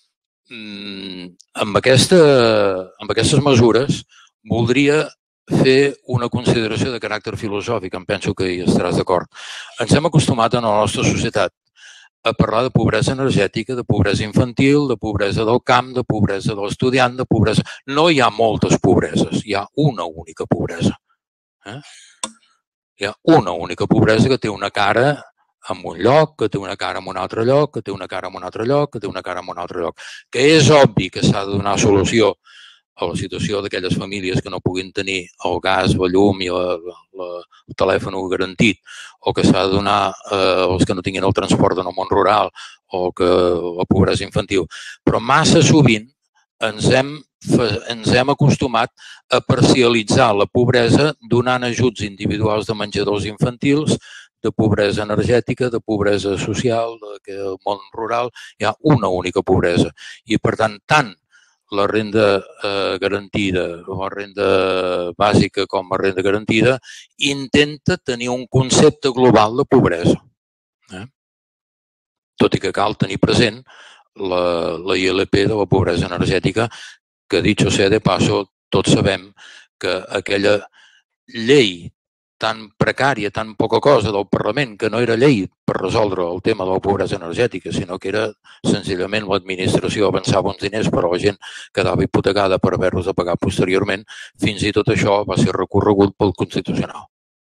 Amb aquestes mesures voldria fer una consideració de caràcter filosòfic, em penso que hi estaràs d'acord. Ens hem acostumat en la nostra societat a parlar de pobresa energètica, de pobresa infantil, de pobresa del camp, de pobresa de l'estudiant, de pobresa... No hi ha moltes pobreses, hi ha una única pobresa. Hi ha una única pobresa que té una cara en un lloc, que té una cara en un altre lloc, que té una cara en un altre lloc, que té una cara en un altre lloc. Que és obvi que s'ha de donar solució a la situació d'aquelles famílies que no puguin tenir el gas, la llum i el telèfon garantit, o que s'ha de donar als que no tinguin el transport en el món rural, o que la pobresa infantil. Però massa sovint ens hem acostumat a parcialitzar la pobresa donant ajuts individuals de menjadors infantils, de pobresa energètica, de pobresa social, que al món rural hi ha una única pobresa. I, per tant la renda garantida o la renda bàsica com a renda garantida intenta tenir un concepte global de pobresa. Tot i que cal tenir present la ILP de la pobresa energètica, que, dicho sea de paso, tots sabem que aquella llei tan precària, tan poca cosa del Parlament, que no era llei per resoldre el tema de la pobresa energètica, sinó que era senzillament l'administració avançava uns diners però la gent quedava hipotecada per haver-los de pagar posteriorment, fins i tot això va ser recorregut pel Constitucional.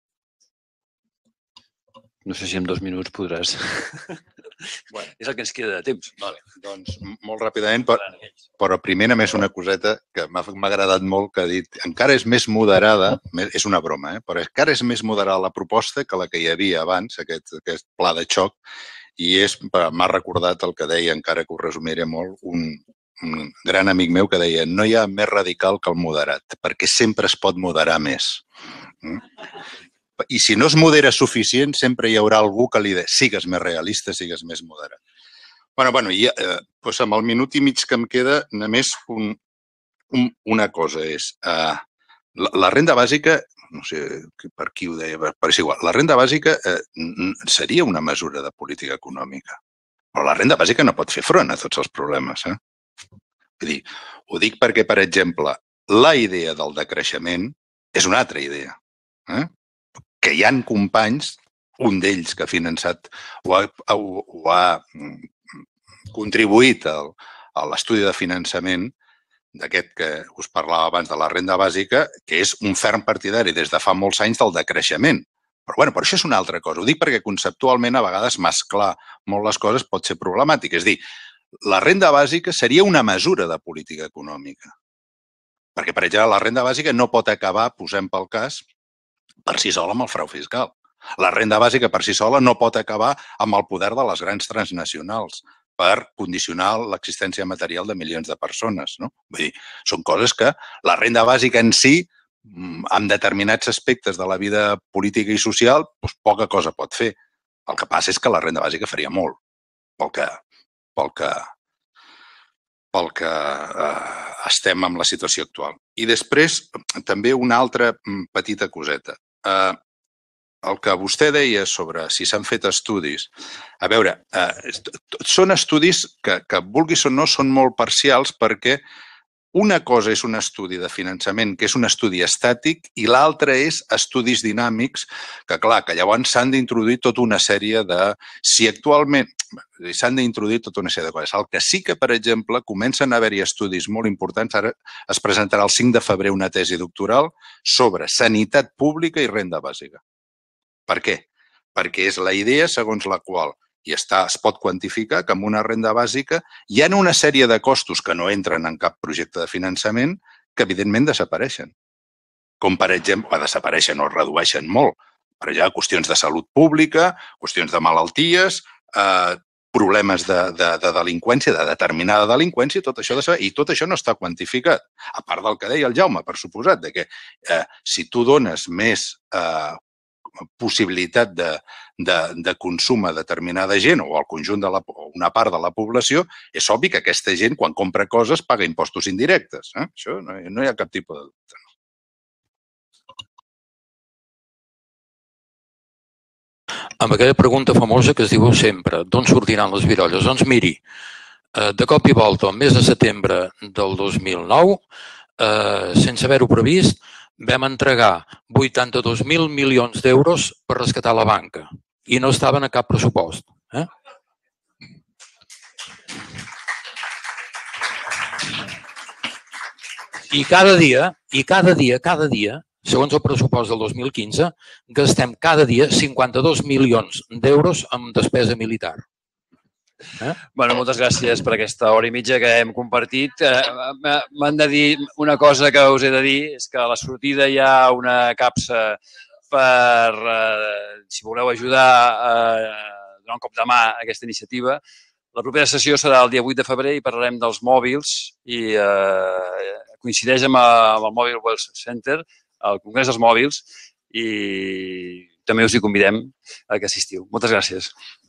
No sé si en 2 minuts podràs... És el que ens queda de temps. Doncs molt ràpidament, però primer només una coseta que m'ha agradat molt, que ha dit encara és més moderada, és una broma, però encara és més moderada la proposta que la que hi havia abans, aquest pla de xoc, i m'ha recordat el que deia, encara que ho resumiré molt, un gran amic meu que deia no hi ha més radical que el moderat, perquè sempre es pot moderar més. I si no es modera suficient, sempre hi haurà algú que li digui sigues més realista, sigues més moderat. Bueno, i doncs amb el minut i mig que em queda, només una cosa és la renda bàsica, no sé per qui ho deia, però és igual, la renda bàsica seria una mesura de política econòmica, però la renda bàsica no pot fer front a tots els problemes. Vull dir, ho dic perquè, per exemple, la idea del decreixement és una altra idea. Que hi ha companys, un d'ells que ha finançat o ha contribuït a l'estudi de finançament d'aquest que us parlava abans de la renda bàsica, que és un ferm partidari des de fa molts anys del decreixement. Però això és una altra cosa. Ho dic perquè conceptualment a vegades mesclar molt les coses pot ser problemàtic. És a dir, la renda bàsica seria una mesura de política econòmica. Perquè, per exemple, la renda bàsica no pot acabar, posem pel cas, per si sola amb el frau fiscal. La renda bàsica per si sola no pot acabar amb el poder de les grans transnacionals per condicionar l'existència material de milions de persones. Vull dir, són coses que la renda bàsica en si, en determinats aspectes de la vida política i social, poca cosa pot fer. El que passa és que la renda bàsica faria molt pel que estem en la situació actual. I després, també una altra petita coseta. El que vostè deia sobre si s'han fet estudis, a veure, són estudis que, vulguis o no, són molt parcials perquè una cosa és un estudi de finançament, que és un estudi estàtic, i l'altra és estudis dinàmics, que clar, que llavors s'han d'introduir tota una sèrie de... Si actualment s'han d'introduir tota una sèrie de coses. El que sí que, per exemple, comencen a haver-hi estudis molt importants. Ara es presentarà el 5 de febrer una tesi doctoral sobre sanitat pública i renda bàsica. Per què? Perquè és la idea segons la qual es pot quantificar que amb una renda bàsica hi ha una sèrie de costos que no entren en cap projecte de finançament que evidentment desapareixen. Com per exemple, desapareixen o redueixen molt. Per exemple, qüestions de salut pública, qüestions de malalties, problemes de delinqüència, de determinada delinqüència, i tot això no està quantificat. A part del que deia el Jaume, per suposat, que si tu dones més possibilitat de consum a determinada gent o al conjunt una part de la població, és obvi que aquesta gent, quan compra coses, paga impostos indirectes. Això no hi ha cap tipus de dubte. Amb aquella pregunta famosa que es diu sempre, d'on sortiran les virolles? Doncs miri, de cop i volta, el mes de setembre del 2009, sense haver-ho previst, vam entregar 82.000 milions d'euros per rescatar la banca i no estaven a cap pressupost. I cada dia, segons el pressupost del 2015, gastem cada dia 52 milions d'euros en despesa militar. Moltes gràcies per aquesta hora i mitja que hem compartit. M'han de dir una cosa que us he de dir, és que a la sortida hi ha una capsa per, si voleu ajudar a donar un cop de mà a aquesta iniciativa. La propera sessió serà el dia 8 de febrer i parlarem dels mòbils i coincideix amb el Mobile World Center, el Congrés dels Mòbils, i també us hi convidem a que assistiu. Moltes gràcies.